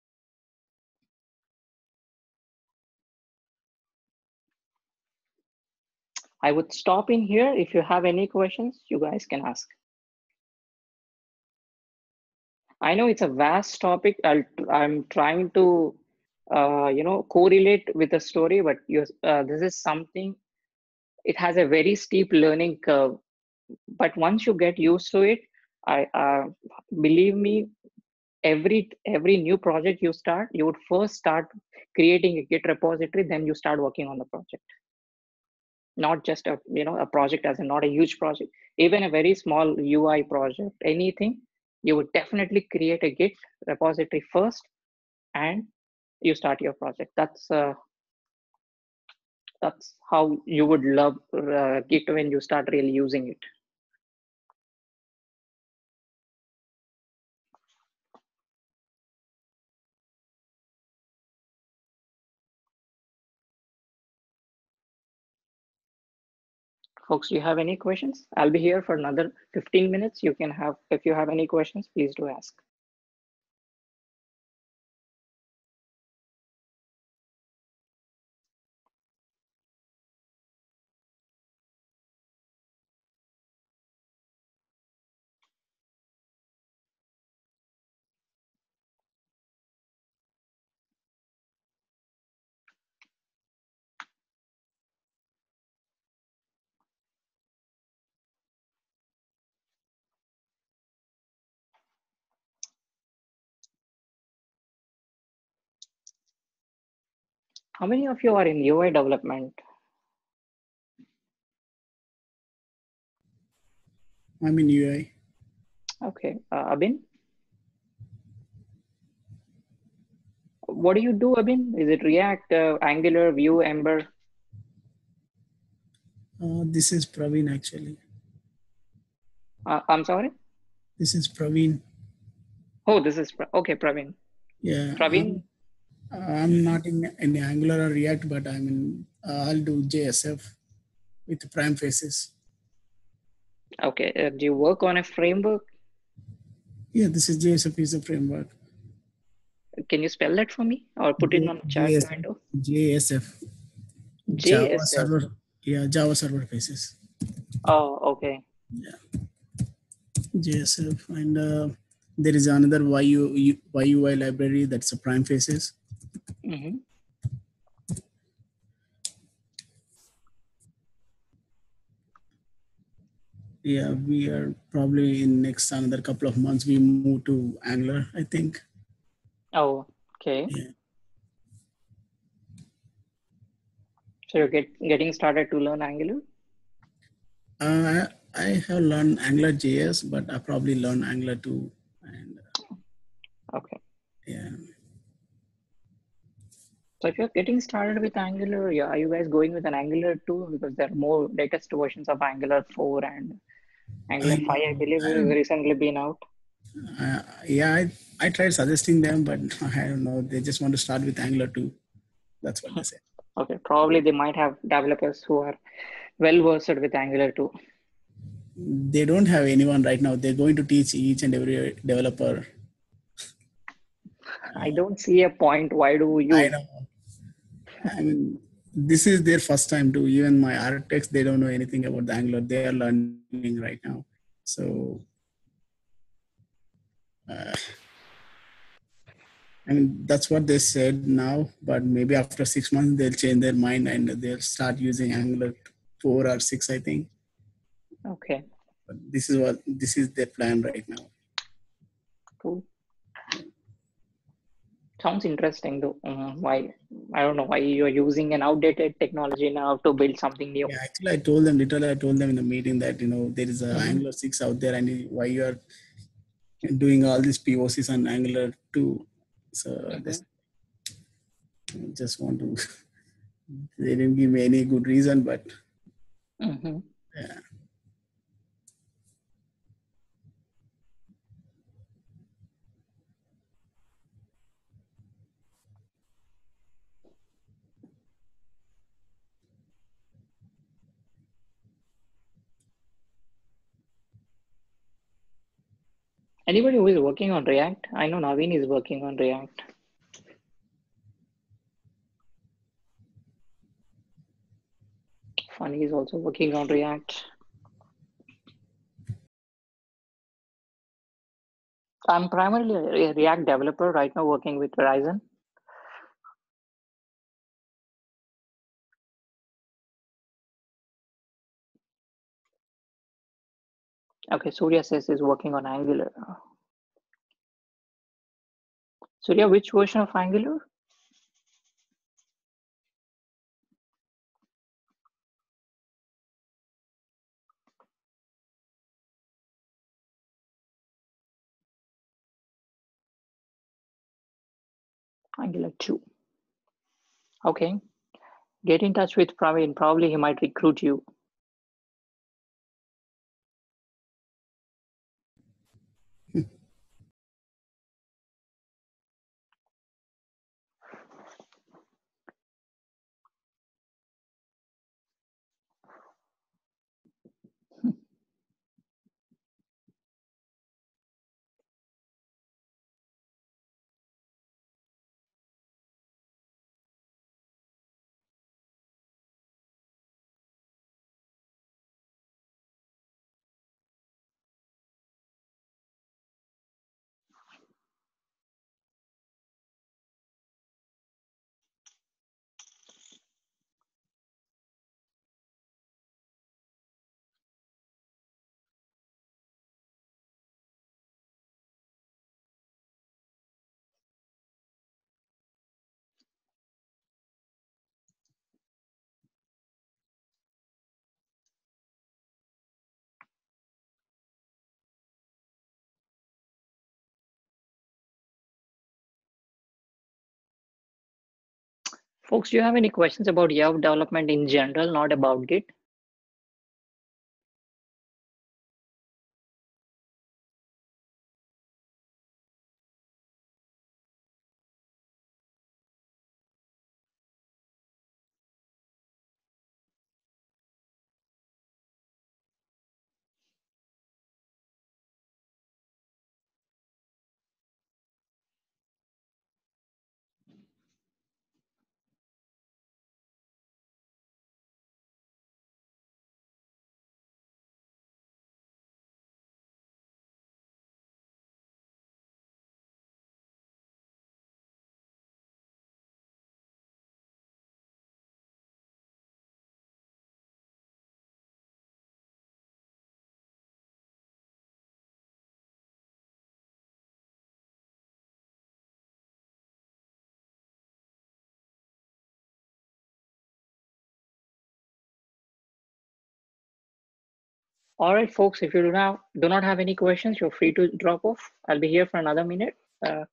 I would stop in here. If you have any questions, you guys can ask. I know it's a vast topic. I'll, I'm trying to, uh, you know, correlate with the story, but you, uh, this is something, it has a very steep learning curve. But once you get used to it, I uh, believe me, every every new project you start, you would first start creating a Git repository, then you start working on the project. Not just a, you know, a project as in not a huge project, even a very small U I project, anything, you would definitely create a Git repository first and you start your project. That's uh, that's how you would love uh, Git when you start really using it. Folks, do you have any questions? I'll be here for another fifteen minutes. You can have, if you have any questions, please do ask. How many of you are in U I development?
I'm in U I.
Okay, uh, Abin? What do you do, Abin? Is it React, uh, Angular, Vue, Ember?
Uh, this is Praveen actually.
Uh, I'm sorry?
This is Praveen.
Oh, this is, okay, Praveen.
Yeah.
Praveen?
I'm, I'm not in, in Angular or React, but I'm in, uh, I'll do J S F with prime faces.
Okay, uh, do you work on a framework?
Yeah, this is J S F is a framework.
Can you spell that for me or put it on the chat window?
J S F.
J S F.
Java server. Yeah, Java server faces.
Oh, okay.
Yeah. J S F. And uh, there is another Y U I library that's a prime faces.
Mm-hmm.
Yeah, we are probably in next another couple of months, we move to Angular, I think.
Oh, okay.
Yeah.
So you're get, getting started to learn Angular?
Uh, I have learned Angular J S, but I probably learn Angular too. And,
uh, okay.
Yeah.
So if you're getting started with Angular, yeah, are you guys going with an Angular two? Because there are more latest versions of Angular four and Angular five, I believe, has recently been out.
Uh, yeah, I, I tried suggesting them, but I don't know. They just want to start with Angular two. That's what they say.
Okay, probably they might have developers who are well versed with Angular two.
They don't have anyone right now. They're going to teach each and every developer.
I don't see a point. Why do you?
I know. I mean, this is their first time too. Even my architects, they don't know anything about the Angular. They are learning right now. So Uh, I mean, that's what they said now, but maybe after six months they'll change their mind and they'll start using Angular four or six, I think.
Okay.
But this is what this is their plan right now.
Cool. Sounds interesting though. Um, why I don't know why you're using an outdated technology now to build something new.
Yeah, actually, I told them literally. I told them in the meeting that you know there is a
Mhm.
Angular six out there, and why you are doing all these P O Cs on Angular two. So
Mhm.
just just want to. They didn't give me any good reason, but
Mhm.
yeah.
Anybody who is working on React? I know Naveen is working on React. Funny is also working on React. I'm primarily a React developer right now, working with Verizon. Okay, Surya says is working on Angular. Surya, which version of Angular? Angular two. Okay. Get in touch with Praveen. Probably he might recruit you. Folks, do you have any questions about Yav development in general, not about Git? All right, folks, if you do not, do not have any questions, you're free to drop off. I'll be here for another minute. Uh,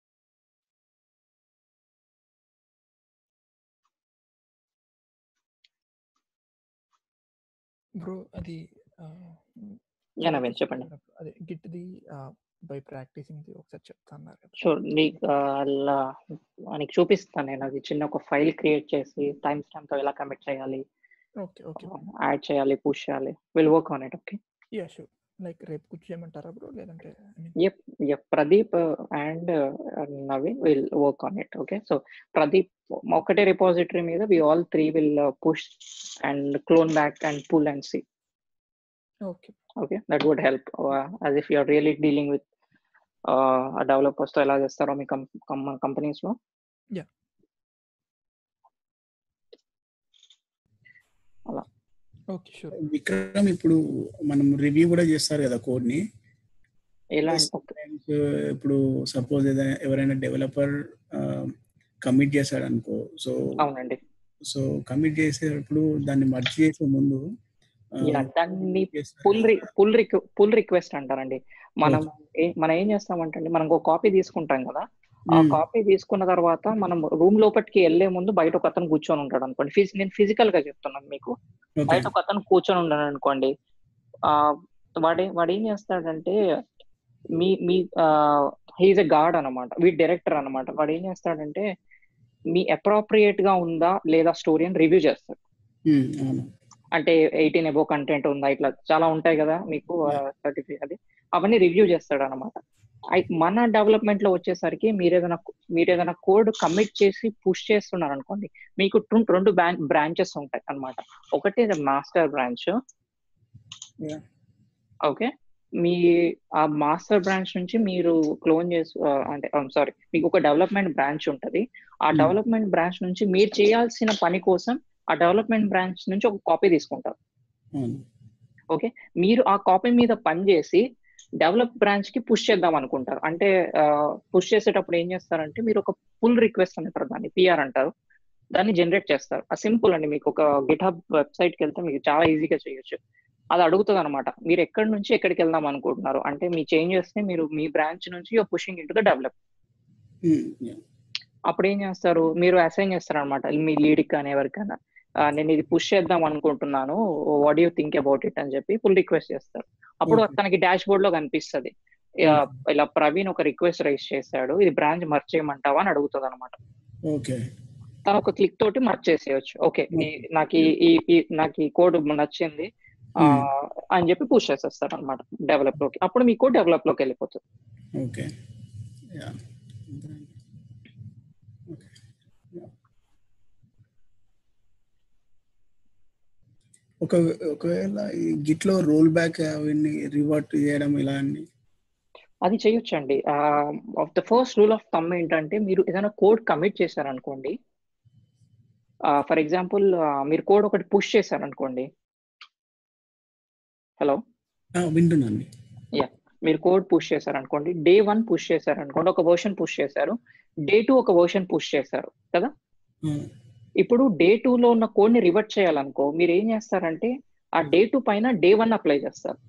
bro అది
yeah, Naveen, చెప్పండి.
అదే Git the by practising the ఒకసారి చెప్తాన్నారు కదా.
Sure, నీకు అలా నీకు చూపిస్తాను నేను. అది చిన్న ఒక ఫైల్ క్రియేట్ చేసి టైం స్టాంప్ తో ఎలా కమిట్ చేయాలి,
ఓకే ఓకే
యాడ్ చేయాలి, పుష్ చేయాలి. Will work on it. Okay,
yeah sure. Like రేపు కూర్చోమంటారా బ్రో, లేదంటే
yep yep Pradeep uh, and uh, Naveen will work on it. Okay, so Pradeep ఒకటే repository మీద we all three will uh, push and clone back and pull and see.
Okay.
Okay, that would help uh, as if you're really dealing with developers తో ఎలా చేస్తారో మీ companies లో?
Yeah
అలా.
Okay sure.
Vikram, ఇప్పుడు మనం review కూడా చేస్తారు కదా కోడ్ ని.
ఎలా
ఇప్పుడు సపోజ్ ఏదైనా ఎవరైనా డెవలపర్ కమిట్ చేశాడు అనుకో, సో
అవునండి,
సో కమిట్ చేసేటప్పుడు దాన్ని మర్జ్ చేసే ముందు
దాన్ని పుల్ పుల్ పుల్ రిక్వెస్ట్ అంటారండి. మనం మనం ఏం చేస్తామంటే మనం ఒక కాపీ తీసుకుంటాం కదా, ఆ కాపీ తీసుకున్న తర్వాత మనం రూమ్ లోపలికి వెళ్లే ముందు బయట ఒక అతను కూర్చొని ఉంటాడు అనుకోండి. నేను ఫిజికల్ గా చెప్తున్నాను మీకు. బయట ఒక అతను కూర్చొని ఉన్నాడు అనుకోండి, ఆ వాడే వాడు ఏం చేస్తాడంటే మీ మీ హీఈస్ ఎ గార్డ్ అనమాట, వీ డైరెక్టర్ అనమాట. వాడు ఏం చేస్తాడంటే మీ అప్రోప్రియేట్ గా ఉందా లేదా స్టోరీ అని రివ్యూ చేస్తాడు. అంటే ఎయిటీన్ ఎబో కంటెంట్ ఉందా, ఇట్లా చాలా ఉంటాయి కదా మీకు సర్టిఫికేట్, అది అవన్నీ రివ్యూ చేస్తాడు అనమాట. మన డెవలప్మెంట్ లో వచ్చేసరికి మీరు ఏదైనా మీరు ఏదైనా కోడ్ కమిట్ చేసి పుష్ చేస్తున్నారు అనుకోండి, మీకు రెండు బ్రాంచెస్ ఉంటాయి అనమాట. ఒకటి మాస్టర్ బ్రాంచ్, ఓకే. మీ ఆ మాస్టర్ బ్రాంచ్ నుంచి మీరు క్లోన్ చేసి అంటే సారీ మీకు ఒక డెవలప్మెంట్ బ్రాంచ్ ఉంటుంది. ఆ డెవలప్మెంట్ బ్రాంచ్ నుంచి మీరు చేయాల్సిన పని కోసం ఆ డెవలప్మెంట్ బ్రాంచ్ నుంచి ఒక కాపీ తీసుకుంటారు. ఓకే, మీరు ఆ కాపీ మీద పని చేసి డెవలప్ బ్రాంచ్ కి పుష్ చేద్దాం అనుకుంటారు. అంటే పుష్ చేసేటప్పుడు ఏం చేస్తారంటే మీరు ఒక పుల్ రిక్వెస్ట్ అంటారు, దాన్ని పిఆర్ అంటారు, దాన్ని జనరేట్ చేస్తారు. ఆ సింపుల్ అండి, మీకు ఒక గిట్హబ్ వెబ్సైట్కి వెళ్తే మీకు చాలా ఈజీగా చేయొచ్చు. అది అడుగుతుంది అనమాట, మీరు ఎక్కడి నుంచి ఎక్కడికి వెళ్దాం అనుకుంటున్నారు అంటే మీ చేంజెస్ ని మీరు మీ బ్రాంచ్ నుంచి you're pushing into the develop. అప్పుడు ఏం చేస్తారు, మీరు అసైన్ చేస్తారు అనమాట మీ లీడ్ కానీ ఎవరికైనా, నేను ఇది పుష్ చేద్దాం అనుకుంటున్నాను, what you think about it అని చెప్పి పుల్ రిక్వెస్ట్ చేస్తారు. అప్పుడు తనకి డాష్ బోర్డ్ లో కనిపిస్తుంది, ఇలా ప్రవీణ్ ఒక రిక్వెస్ట్ రైజ్ చేశాడు, ఇది బ్రాంచ్ మర్చ్ చేయమంటావా అని అడుగుతుంది అనమాట. తను ఒక క్లిక్ తోటి మర్చ్ చేసేయచ్చు. ఓకే, నాకు ఈ నాకు ఈ కోడ్ నచ్చింది అని చెప్పి పుష్ చేసేస్తారు అనమాట డెవలప్ లోకి. అప్పుడు మీ కోడ్ డెవలప్ లోకి వెళ్ళిపోతుంది.
ఓకే, ఒక ఒకవేళ గిట్ లో రోల్ బ్యాక్ అవన్నీ రివర్ట్ చేయడం ఇలా అన్ని
అది చేయొచ్చు అండి. Of the first rule of thumb ఏంటంటే మీరు ఏదైనా కోడ్ కమిట్ చేశారనుకోండి, ఫర్ ఎగ్జాంపుల్ మీరు కోడ్ ఒకటి పుష్ చేశారనుకోండి. హలో
వింటున్నాను.
యా, మీరు కోడ్ పుష్ చేశారనుకోండి, డే వన్ పుష్ చేశారనుకోండి, ఒక వర్షన్ పుష్ చేశారు, డే టూ ఒక వర్షన్ పుష్ చేశారు కదా. ఇప్పుడు డే టూ లో ఉన్న కోడ్ ని రివర్ట్ చేయాలనుకో, మీరు ఏం చేస్తారంటే ఆ డే టూ పైన డే వన్ అప్లై చేస్తారు.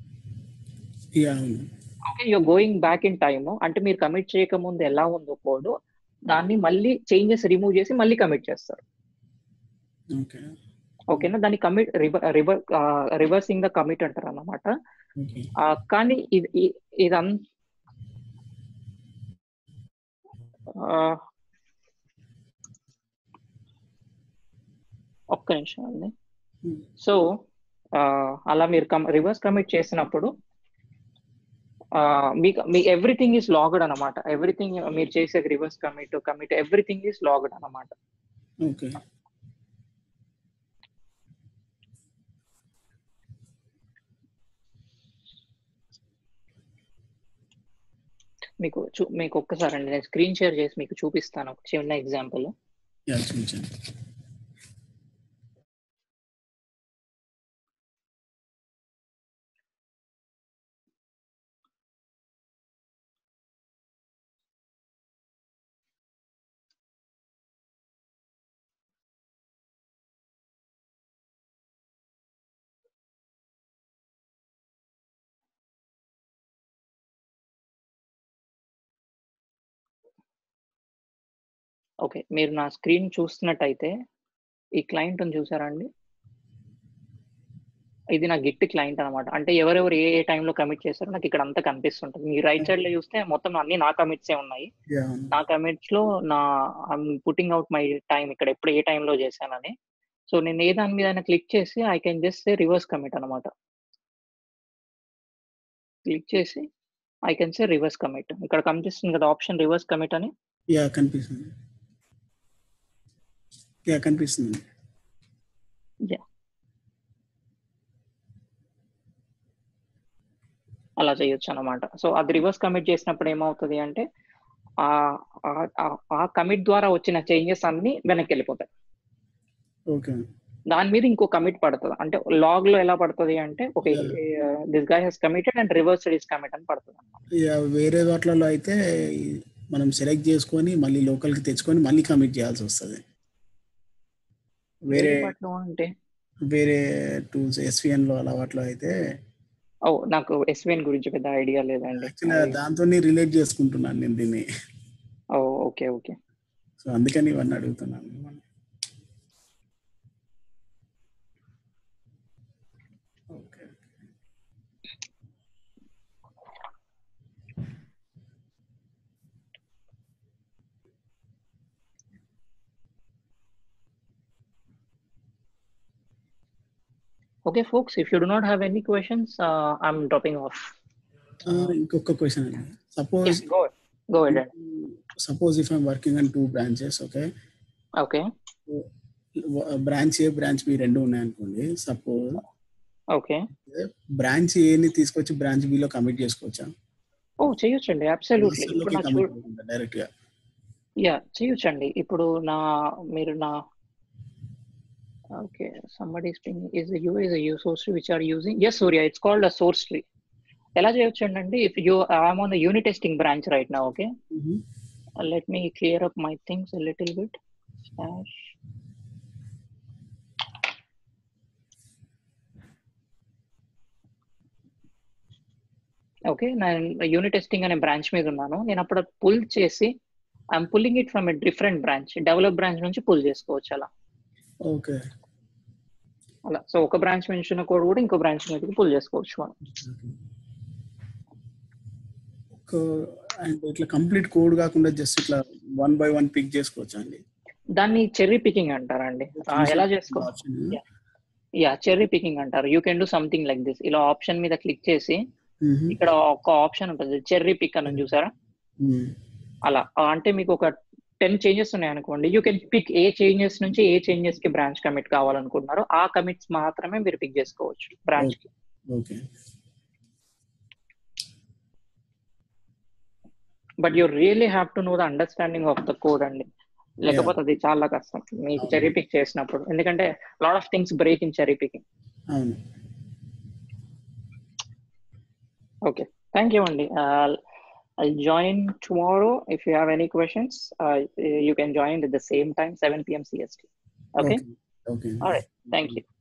Okay, you're going back in time, అంటే మీరు కమిట్ చేయక ముందు ఎలా ఉందో కోడ్ దాన్ని మళ్ళీ చేంజెస్ రిమూవ్ చేసి మళ్ళీ కమిట్ చేస్తారు. ఓకేనా, దాన్ని commit river reversing the commit అంటారు అన్నమాట. కానీ ఇది ఇదంతా ఒక్క నిమిషం అండి. సో అలా మీరు కమ్ రివర్స్ కమిట్ చేసినప్పుడు మీకు మీ ఎవ్రీథింగ్ ఈస్ లాగ్డ్ అనమాట. ఎవ్రీథింగ్ మీరు చేసే reverse commit commit everything is logged అనమాట.
ఓకే,
మీకు చూ మీకు ఒక్కసారి అండి నేను స్క్రీన్ షేర్ చేసి మీకు చూపిస్తాను ఒక చిన్న ఎగ్జాంపుల్. ఓకే, మీరు నా స్క్రీన్ చూస్తున్నట్టయితే ఈ క్లయింట్ చూసారా అండి, ఇది నా గిట్ క్లయింట్ అనమాట. అంటే ఎవరెవరు ఏ ఏ టైంలో కమిట్ చేశారో నాకు ఇక్కడ అంతా కనిపిస్తుంటుంది. మీరు రైట్ సైడ్ లో చూస్తే మొత్తం అన్ని నా కమిట్సే ఉన్నాయి. నా కమిట్స్ లో నా పుట్టింగ్ అవుట్ మై టైం ఇక్కడ ఎప్పుడు ఏ టైంలో చేశానని. సో నేను ఏ దాని మీద క్లిక్ చేసి I can just say reverse commit అనమాట. క్లిక్ చేసి I can say reverse commit. ఇక్కడ కనిపిస్తుంది కదా ఆప్షన్ రివర్స్ కమిట్ అని.
యా కనిపిస్తుంది. యా కనిపిస్తుంది.
యా అలా చేయొచ్చు అనమాట. సో అది రివర్స్ కమిట్ చేసినప్పుడు ఏమవుతుంది అంటే ఆ కమిట్ ద్వారా వచ్చిన చేంజెస్ అన్ని వెనక్కి వెళ్ళిపోతాయి.
ఓకే.
దాని మీద ఇంకో కమిట్ పడుతుంది. అంటే లాగ్ లో ఎలా పడుతుంది అంటే okay this guy has committed and reversed his commit అని పడుతుంది.
వేరే వాటిలలో అయితే మనం సెలెక్ట్ చేసుకొని మళ్ళీ లోకల్ కి తెచ్చుకొని మళ్ళీ కమిట్ చేయాల్సి వస్తుంది. వేరే
అంటే
వేరే టూల్స్ ఎస్విఎన్ లో అలా వాటిలో అయితే
ఓ నాకు ఎస్విఎన్ గురించి పెద్ద ఐడియా లేదండి.
దాంతో రిలేట్ చేసుకుంటున్నాను నేను దీన్ని.
ఓ ఓకే ఓకే.
సో అందుకని ఇవన్నీ అడుగుతున్నాను. Okay.
Okay, folks, if you do not have any questions, uh, I'm dropping off.
Uh, ఇంకొక క్వశ్చన్ అండి. Suppose
yes, go ahead. Go ahead.
Suppose if I'm working on two branches, okay?
Okay.
Branch A branch B రెండు ఉన్నాయి అనుకోండి. Suppose
okay
branch ఏ ని తీసుకొచ్చి branch B లో commit చేసుకోవచ్చా?
ఓ చేయొచ్చండి, అబ్సల్యూట్లీ. ఇప్పుడు నా
డైరెక్ట్ గా
యా చేయొచ్చండి. ఇప్పుడు నా మీరు నా okay somebody is being is the U is a U source tree which are using yes Surya it's called a source tree. ఎలా చేయొచ్చండి? if you I'm on the unit testing branch right now, okay.
mm-hmm.
uh, let me clear up my things a little bit. Slash okay నేను unit testing అనే branch మీద ఉన్నాను. నేను అప్పుడు pull చేసి I'm pulling it from a different branch, develop branch నుంచి pull చేసుకోవచ్చు అలా.
ఓకే
అలా సో ఒక బ్రాంచ్ నుంచి ఉన్న కోడ్ కూడా ఇంకో బ్రాంచ్ మీదకి పుల్ చేసుకోవచ్చు మనం.
అండ్ ఇట్లా కంప్లీట్ కోడ్ కాకుండా జస్ట్ ఇట్లా వన్ బై వన్ పిక్ చేసుకోవచ్చు అండి.
దాన్ని చెర్రీ పికింగ్ అంటారండి. ఎలా చేసుకో యా చెర్రీ పికింగ్ అంటారు. You can do something like this. ఇలా ఆప్షన్ మీద క్లిక్ చేసి ఇక్కడ ఒక ఆప్షన్ ఉంటుంది చెర్రీ పిక్ అని చూసారా, అలా అంటే మీకు ఒక టెన్ చేంజెస్ ఉన్నాయి అనుకోండి, యూ కెన్ పిక్ ఏ చేంజెస్ నుంచి ఏ చేంజెస్ కి బ్రాంచ్ కమిట్ కావాలనుకుంటున్నారో ఆ కమిట్స్ మాత్రమే మీరు పిక్ చేసుకోవచ్చు బ్రాంచ్ కి. But you really have to know the understanding of the code అండి, లేకపోతే అది చాలా కష్టం మీకు చెర్రీ పిక్ చేసినప్పుడు, ఎందుకంటే lot of things break in cherry picking. Okay thank you అండి. I'll join tomorrow. If you have any questions, uh, you can join at the same time, seven p m C S T. Okay?
Okay. Okay.
All right. Thank you.